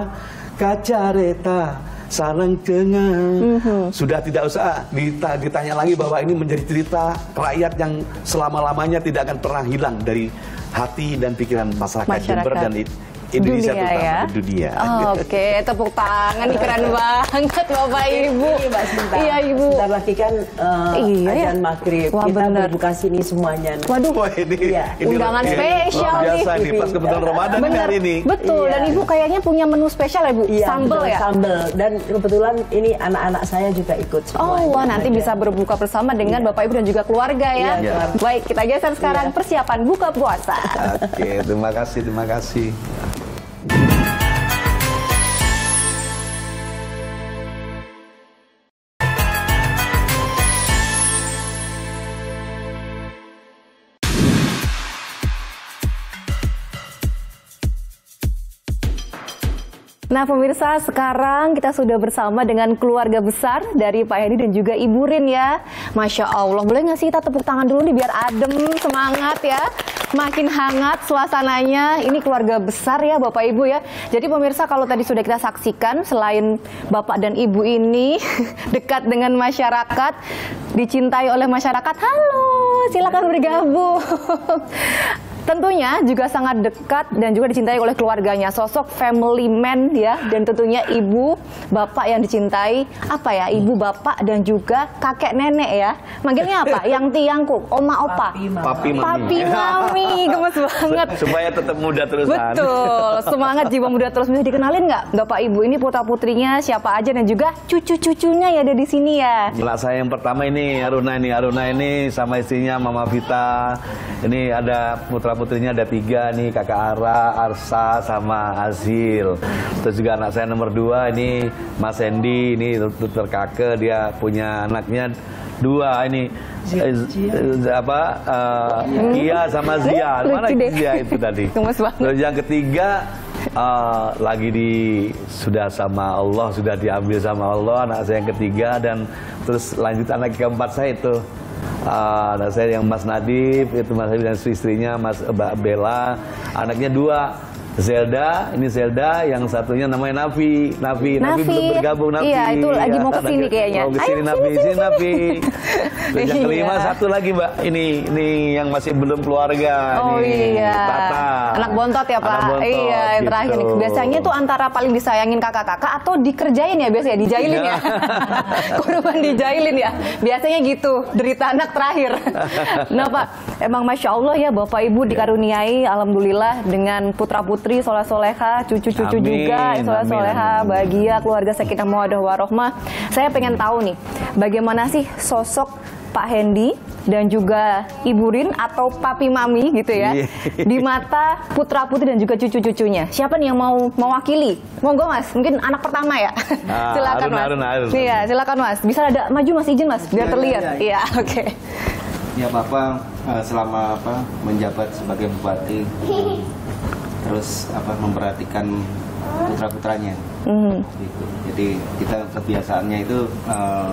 kacareta saling dengar. Mhm. Sudah tidak usah dita- ditanya lagi bahwa ini menjadi cerita rakyat yang selama-lamanya tidak akan pernah hilang dari hati dan pikiran masyarakat, Masyarakat. Jember dan i- Indonesia Dunia terutama ya? di dunia. Oke, tepuk tangan nih, keren banget Bapak Ibu. Ini Mbak Sinta. Iya Ibu. Sebentar lagi kan uh, Iya, ya. azan maghrib. Wah, Kita bener. berbuka sini semuanya. Waduh, Wah, ini, Iya. ini undangan ini spesial luar biasa nih. nih pas kebetulan Ramadan bener. hari ini. Betul, Iya. dan Ibu kayaknya punya menu spesial ya Bu, Iya, sambel betul, ya? Sambel. Dan kebetulan ini anak-anak saya juga ikut Oh, semuanya. wah nanti bisa berbuka bersama dengan Bapak Ibu dan juga keluarga ya. Iya, Iya. Baik, kita geser sekarang Iya. persiapan buka puasa. Oke, terima kasih, terima kasih. Nah pemirsa, sekarang kita sudah bersama dengan keluarga besar dari Pak Hedi dan juga Ibu Rin ya. Masya Allah, boleh nggak sih kita tepuk tangan dulu nih biar adem, semangat ya. Makin hangat suasananya, ini keluarga besar ya Bapak Ibu ya. Jadi pemirsa, kalau tadi sudah kita saksikan, selain Bapak dan Ibu ini dekat dengan masyarakat, dicintai oleh masyarakat, halo silakan bergabung. Tentunya juga sangat dekat dan juga dicintai oleh keluarganya, sosok family man ya, dan tentunya ibu, bapak yang dicintai, apa ya, ibu, bapak dan juga kakek nenek ya. Manggilnya apa? Yang tiangku, oma, opa. Papi, mama. Papi, mami. Papi, mami, gemes banget. Supaya tetap muda terusan. Betul, semangat jiwa muda terus. Bisa dikenalin nggak bapak ibu ini putra-putrinya siapa aja dan juga cucu-cucunya ya ada di sini ya. Anak saya yang pertama ini Aruna ini Aruna ini sama istrinya Mama Vita. Ini ada putra-putrinya ada tiga nih, Kakak Ara, Arsa sama Azil. Terus juga anak saya nomor dua ini Mas Hendy, ini tutor kakek, dia punya anaknya dua ini eh, eh, apa uh, Kia sama Zia. Mana Lucu deh. Zia itu tadi? Gemes banget. Terus yang ketiga uh, lagi di sudah sama Allah, sudah diambil sama Allah anak saya yang ketiga, dan terus lanjut anak keempat saya itu uh, anak saya yang Mas Nadif, itu Mas Nadif dan istrinya Mas Mbak Bella, anaknya dua Zelda, ini Zelda, yang satunya namanya Navi. Navi, Navi, Navi. belum bergabung Navi. Iya, itu lagi mau kesini lagi- kayaknya. Mau kesini Ayo, Navi, sini, sini, sini, Navi. Terus yang kelima Iya. satu lagi Mbak, ini ini yang masih belum keluarga. Oh nih, iya, Tata. anak bontot ya Pak. Anak bontot, Iya, yang terakhir nih. gitu. Biasanya tuh antara paling disayangin kakak-kakak atau dikerjain ya biasanya, dijailin Iya. ya. Korban dijailin ya. Biasanya gitu, derita anak terakhir. Nah Pak, emang Masya Allah ya Bapak Ibu dikaruniai, Alhamdulillah dengan putra-putri, soleh-soleha, cucu-cucu Amin, juga, soleh-soleha, amin. bahagia, keluarga sakinah mawaddah warohmah. Saya pengen tahu nih, bagaimana sih sosok Pak Hendy dan juga Ibu Rin atau Papi Mami gitu ya Iya. di mata putra-putri dan juga cucu-cucunya. Siapa nih yang mau mewakili? Monggo Mas, mungkin anak pertama ya. Ah, Silakan Harun, Mas. Harun, Harun. Iya, silakan Mas. Bisa ada maju Mas, izin Mas biar terlihat. Iya, oke. Ya Bapak eh, selama apa menjabat sebagai bupati terus apa memperhatikan putra putranya. Mhm. Gitu. Jadi kita kebiasaannya itu eh,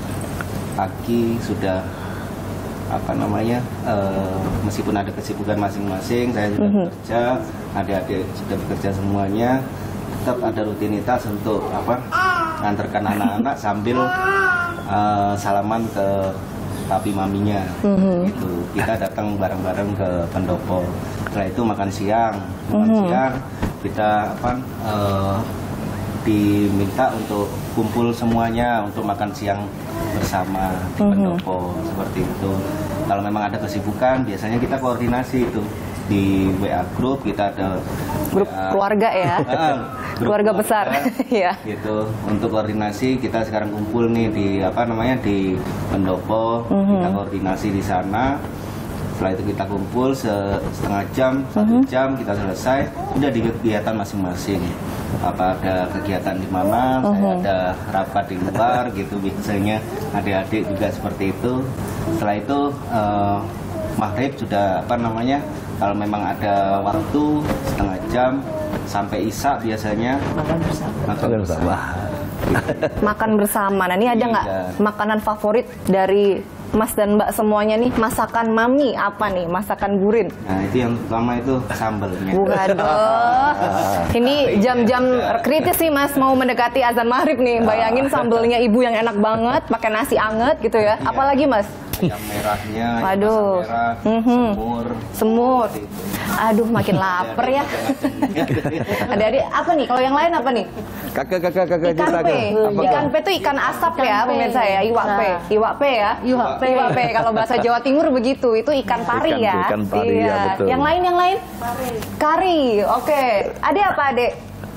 pagi sudah apa namanya eh, meskipun ada kesibukan masing-masing, saya sudah bekerja, adik-adik sudah bekerja semuanya, tetap ada rutinitas untuk apa antarkan anak-anak sambil eh, salaman ke papi maminya. Gitu. Kita datang bareng-bareng ke pendopo. Setelah itu makan siang, makan siang kita apa eh, diminta untuk kumpul semuanya untuk makan siang bersama di pendopo seperti itu. Kalau memang ada kesibukan, biasanya kita koordinasi itu di W A grup, kita ada Grup W A keluarga ya. Ah, grup Keluarga besar. Iya. gitu untuk koordinasi. Kita sekarang kumpul nih di apa namanya di pendopo, kita koordinasi di sana. Setelah itu kita kumpul se- setengah jam, satu jam kita selesai, udah di kegiatan masing-masing. Apa ada kegiatan di mana, saya ada rapat di luar gitu biasanya, adik-adik juga seperti itu. Setelah itu eh, maghrib sudah apa namanya, kalau memang ada waktu setengah jam sampai isya biasanya Makan bersama. makan Makan bersama. bersama. Makan bersama. Nah, ini ada nggak Iya. makanan favorit dari Mas dan Mbak semuanya nih? Masakan Mami apa nih? Masakan Gurin? Nah itu yang pertama itu sambalnya. Waduh, ini jam-jam kritis sih Mas, mau mendekati azan maghrib nih. Bayangin sambelnya ibu yang enak banget, pakai nasi anget gitu ya. Apalagi Mas? Ayam merahnya, ayam Waduh. masak merah, Mhm. semur. Semur. Aduh, makin lapar ya. Adik-adik, apa nih? Kalau yang lain apa nih? Kakak, kakak, kakak Ikan kita. pe. Apa, Ikan Kak? pe itu ikan asap Ikan ya, pe. pemirsa ya. Iwak pe. Nah. Iwak pe ya. Iwak pe. Iwak pe. Kalau bahasa Jawa Timur begitu. Itu ikan pari Ikan- ya. ikan pari, ya, betul. Yang lain, yang lain? Kari. Kari. Oke. Adek apa, Adek?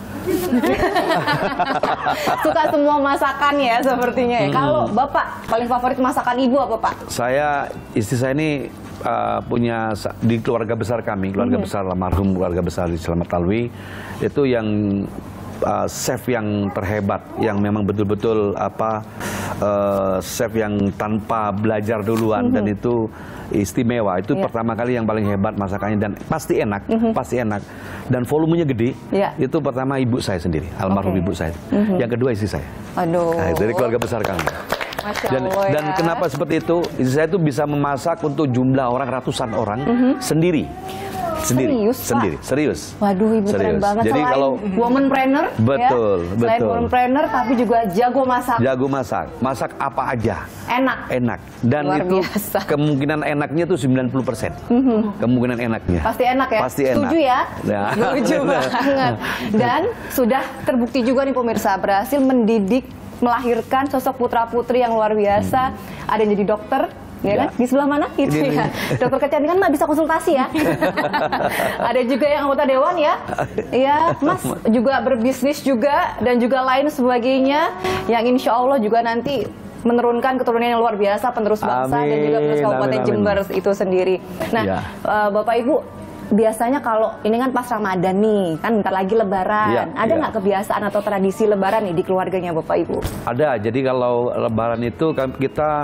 Suka semua masakan ya sepertinya ya. Kalau Bapak paling favorit masakan Ibu apa, Pak? Saya, istri saya ini uh, punya sa- di keluarga besar kami, keluarga besar almarhum, keluarga besar di Selamat Alwi, itu yang uh, chef yang terhebat, yang memang betul-betul apa uh, chef yang tanpa belajar duluan dan itu istimewa. Itu Iya. pertama kali yang paling hebat masakannya dan pasti enak, pasti enak dan volumenya gede. Iya. Itu pertama ibu saya sendiri, almarhum Oke. ibu saya. Yang kedua istri saya. Aduh. Nah, dari keluarga besar kami. Masya Dan, Allah dan ya. kenapa seperti itu? Istri saya itu bisa memasak untuk jumlah orang ratusan orang sendiri. Sendiri, Serius, Pak? sendiri, serius. Waduh, Ibu keren Serius. banget. Jadi Selain kalau womanpreneur, Betul, ya. Selain betul. womanpreneur, tapi juga jago masak. jago masak, masak apa aja Enak. enak. Dan Luar itu biasa. kemungkinan enaknya itu sembilan puluh persen. Kemungkinan enaknya. Pasti enak ya? Pasti enak. Setuju ya? Nah. Setuju banget. Dan sudah terbukti juga nih pemirsa, berhasil mendidik, melahirkan sosok putra-putri yang luar biasa. Ada yang jadi dokter, ya kan? Ya. Di sebelah mana? Gitu Ini ya. nih. Dokter kecantikan nggak bisa konsultasi ya. Ada juga yang anggota dewan ya. Iya, Mas juga berbisnis juga dan juga lain sebagainya yang insya Allah juga nanti menurunkan keturunan yang luar biasa, penerus bangsa dan juga penerus Amin, Kabupaten amin, amin. Jember itu sendiri. Nah, Ya. eh, Bapak Ibu, biasanya kalau ini kan pas Ramadan nih, kan bentar lagi Lebaran. Iya, Ada iya. nggak kebiasaan atau tradisi Lebaran nih di keluarganya Bapak Ibu? Ada. Jadi kalau Lebaran itu kan kita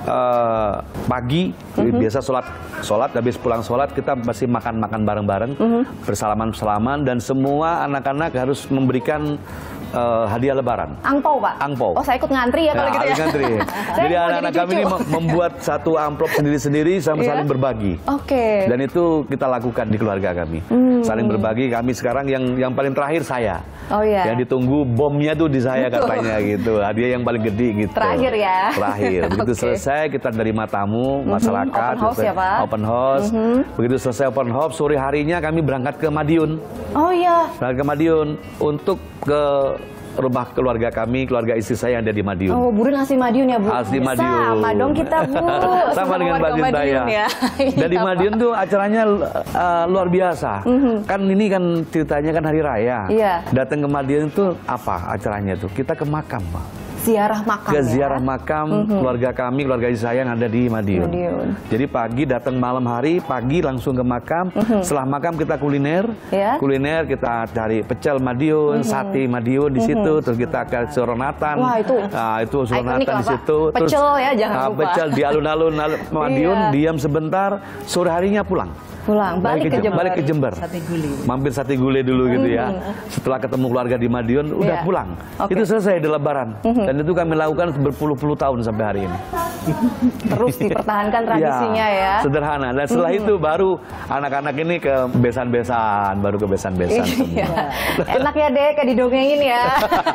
uh, pagi mm-hmm. biasa sholat sholat habis pulang sholat kita masih makan makan bareng bareng mm-hmm. bersalaman salaman dan semua anak-anak harus memberikan Uh, hadiah lebaran. Angpau, Pak? Angpau. Oh, saya ikut ngantri ya kalau nah, gitu ya? ngantri. Jadi anak-anak kami ini membuat satu amplop sendiri-sendiri sama yeah. saling berbagi. Oke. Okay. Dan itu kita lakukan di keluarga kami. Hmm. Saling berbagi, kami sekarang yang yang paling terakhir saya. Oh iya. Yang ditunggu bomnya tuh di saya Betul. katanya gitu. Hadiah yang paling gede gitu. Terakhir ya? Terakhir. Begitu okay. selesai kita terima tamu, masyarakat. Mm-hmm. Open house ya, Pak? Open house. Mm-hmm. Begitu selesai open house, sore harinya kami berangkat ke Madiun. Oh iya. Berangkat ke Madiun untuk ke rumah keluarga kami, keluarga istri saya yang ada di Madiun. Oh, buruan asli Madiun ya, Bu? Asli Madiun. Sama dong kita, Bu. Sama dengan Madiun saya. Ya. Dan di Madiun tuh acaranya uh, luar biasa. Mm-hmm. Kan ini kan ceritanya kan hari raya. Iya. Datang ke Madiun tuh apa acaranya tuh? Kita ke makam, Pak. Ziarah makam ke ya? ziarah makam mm-hmm. keluarga kami, keluarga istri saya yang ada di Madiun. Madiun. Jadi pagi datang malam hari, pagi langsung ke makam. Mm-hmm. Setelah makam kita kuliner, yeah. kuliner kita cari pecel Madiun, mm-hmm. sate Madiun di situ, mm-hmm. terus kita ke Suronatan. Wah itu, nah, itu Suronatan di situ. Pecel terus, ya jangan uh, lupa. Pecel di alun-alun Madiun, yeah. diam sebentar, sore harinya pulang. Pulang, balik, balik ke Jember. Balik ke Jember. Sate gule. Mampir sate gule dulu gitu ya. Mm-hmm. Setelah ketemu keluarga di Madiun, yeah. udah pulang. Okay. Itu selesai di Lebaran. Mm-hmm. Dan itu kami lakukan berpuluh-puluh tahun sampai hari ini. Terus dipertahankan tradisinya ya. ya. Sederhana. Dan setelah mm-hmm. itu baru anak-anak ini ke besan-besan, baru ke besan-besan. Iya. Enak ya Dek, kayak didongengin ya.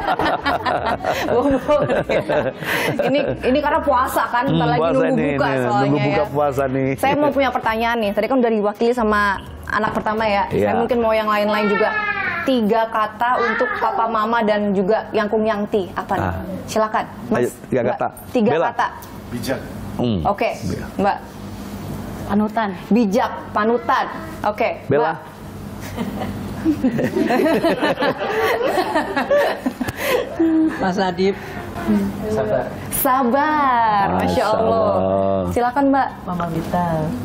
ini ini karena puasa kan, bentar hmm, lagi nunggu nih, buka nih, soalnya nunggu buka ya. puasa nih. Saya mau punya pertanyaan nih. Tadi kan udah diwakili sama anak pertama ya. Yeah. Saya mungkin mau yang lain-lain juga. Tiga kata untuk papa mama dan juga yangkung yangti. Apa nih? Ah. Silakan. Mas. Ayo, tiga Mbak. kata. Tiga Bella. kata. Bijak. Hmm. Oke, okay. Mbak. Panutan. Bijak, panutan. Oke, okay. Bella. Mas Adib. Sabar. Sabar, Masya Allah. Silakan Mbak. Mama Vita.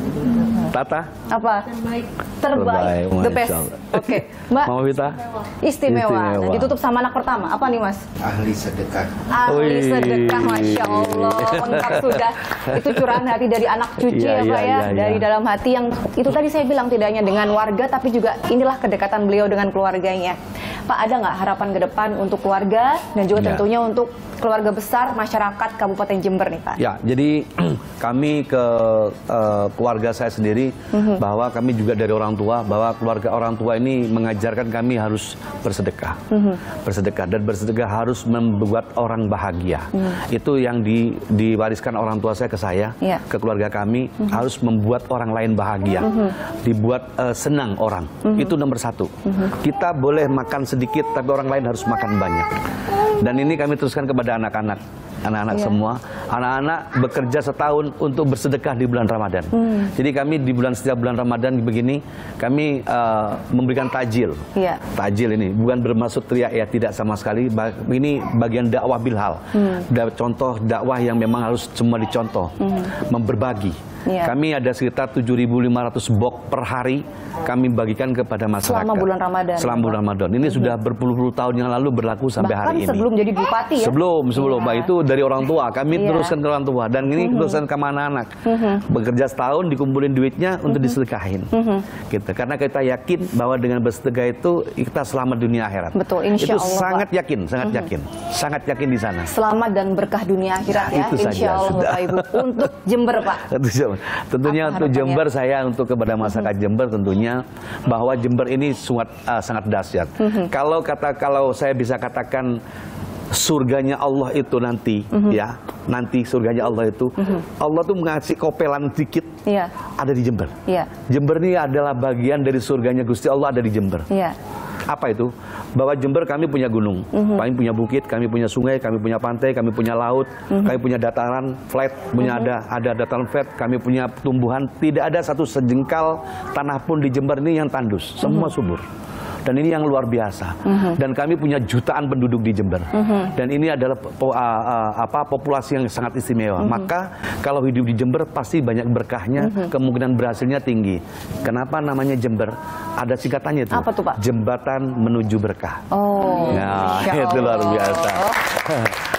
Tata. Apa? Terbaik. Terbaik. The best. Oke, okay. Mbak. Mama Vita. Istimewa. Istimewa. Nah, ditutup sama anak pertama. Apa nih Mas? Ahli sedekah. Ahli sedekah, Masya Allah. Lengkap sudah. Itu curahan hati dari anak cucu ya, ya Pak ya, ya. ya. Dari dalam hati yang itu tadi saya bilang tidak hanya dengan warga, tapi juga inilah kedekatan beliau dengan keluarganya. Pak, ada nggak harapan ke depan untuk keluarga dan juga ya. tentunya untuk keluarga besar masyarakat Kabupaten Jember nih Pak? Ya, jadi kami ke uh, keluarga saya sendiri mm-hmm. bahwa kami juga dari orang tua, bahwa keluarga orang tua ini mengajarkan kami harus bersedekah, mm-hmm. bersedekah dan bersedekah harus membuat orang bahagia. Mm-hmm. Itu yang di, diwariskan orang tua saya ke saya, yeah. ke keluarga kami mm-hmm. harus membuat orang lain bahagia, mm-hmm. dibuat uh, senang orang. Mm-hmm. Itu nomor satu. Mm-hmm. Kita boleh makan sedikit, tapi orang lain harus makan banyak. Dan ini kami teruskan kepada anak-anak, anak-anak yeah. semua. Anak-anak bekerja setahun untuk bersedekah di bulan Ramadan. Hmm. Jadi kami di bulan setiap bulan Ramadan begini, kami uh, memberikan tajil. Yeah. Tajil ini bukan bermaksud teriak ya, tidak sama sekali. Ini bagian dakwah bilhal. Hmm. Contoh dakwah yang memang harus semua dicontoh, hmm. memberbagi. Yeah. Kami ada sekitar tujuh ribu lima ratus box per hari kami bagikan kepada masyarakat. Selama bulan Ramadan. Selama bulan Ramadan. Ini mm-hmm. sudah berpuluh-puluh tahun yang lalu berlaku sampai Bahkan hari ini. sebelum jadi bupati ya? Sebelum, sebelum. Yeah. Mbak, itu dari orang tua. Kami yeah. teruskan ke orang tua. Dan ini mm-hmm. teruskan ke anak-anak. Mm-hmm. Bekerja setahun, dikumpulin duitnya mm-hmm. untuk disedekahin. Mm-hmm. Gitu. Karena kita yakin bahwa dengan bersedekah itu kita selamat dunia akhirat. Betul, insya itu Allah. Itu sangat Pak. yakin, sangat mm-hmm. yakin. Sangat yakin di sana. Selamat dan berkah dunia akhirat ya, itu insya saja, Allah sudah. Bapak Ibu. Untuk Jember Pak. Tentunya untuk Jember saya untuk kepada masyarakat Jember tentunya bahwa Jember ini sangat uh, sangat dahsyat. Mm-hmm. Kalau kata kalau saya bisa katakan surganya Allah itu nanti mm-hmm. ya, nanti surganya Allah itu mm-hmm. Allah tuh ngasih kopelan dikit yeah. ada di Jember. Yeah. Jember ini adalah bagian dari surganya Gusti Allah ada di Jember. Yeah. Apa itu? Bahwa Jember kami punya gunung, mm-hmm. kami punya bukit, kami punya sungai, kami punya pantai, kami punya laut, mm-hmm. kami punya dataran flat, punya mm-hmm. ada ada dataran flat, kami punya tumbuhan, tidak ada satu sejengkal tanah pun di Jember ini yang tandus, semua mm-hmm. subur. Dan ini yang luar biasa. Mm-hmm. Dan kami punya jutaan penduduk di Jember. Mm-hmm. Dan ini adalah po, uh, uh, apa populasi yang sangat istimewa. Mm-hmm. Maka kalau hidup di Jember pasti banyak berkahnya, mm-hmm. kemungkinan berhasilnya tinggi. Kenapa namanya Jember? Ada singkatannya itu. Apa tuh, Pak? Jembatan menuju berkah. Oh. Nah, itu luar biasa.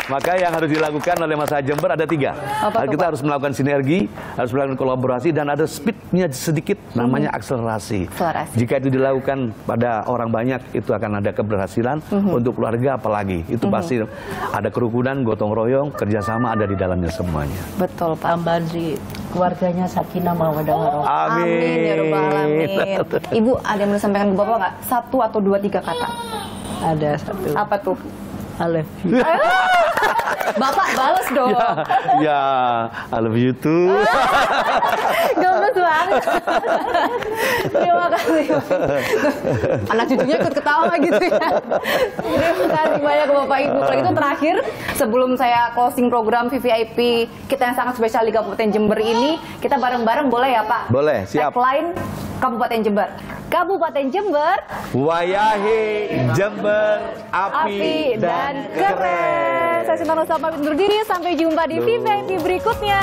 Maka yang harus dilakukan oleh masyarakat Jember ada tiga. Apa Kita Pak? harus melakukan sinergi, harus melakukan kolaborasi, dan ada speednya sedikit, namanya akselerasi. Akselerasi. Jika itu dilakukan pada orang banyak, itu akan ada keberhasilan. Untuk keluarga apalagi, itu pasti ada kerukunan, gotong royong, kerjasama ada di dalamnya semuanya. Betul Pak. Tambahan di keluarganya sakinah mawaddah warahmah. Amin. Amin ya Rabbal Alamin. Ibu ada yang mau disampaikan ke Bapak nggak? Satu atau dua tiga kata? Ada satu. Apa tuh? I love you. Bapak balas dong. Ya, ya, I love you too. Gemes banget. Terima kasih. Anak cucunya ikut ketawa gitu ya. Terima kasih banyak ke Bapak Ibu. Kalau itu terakhir, sebelum saya closing program V V I P kita yang sangat spesial di Kabupaten Jember ini, kita bareng-bareng boleh ya Pak? Boleh, siap. Tagline Kabupaten Jember. Kabupaten Jember, Wayahe Jember, api dan keren. Saya Sinta Nusa pamit undur diri. Sampai jumpa di V V I P berikutnya.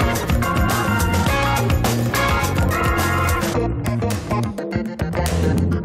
Thank you.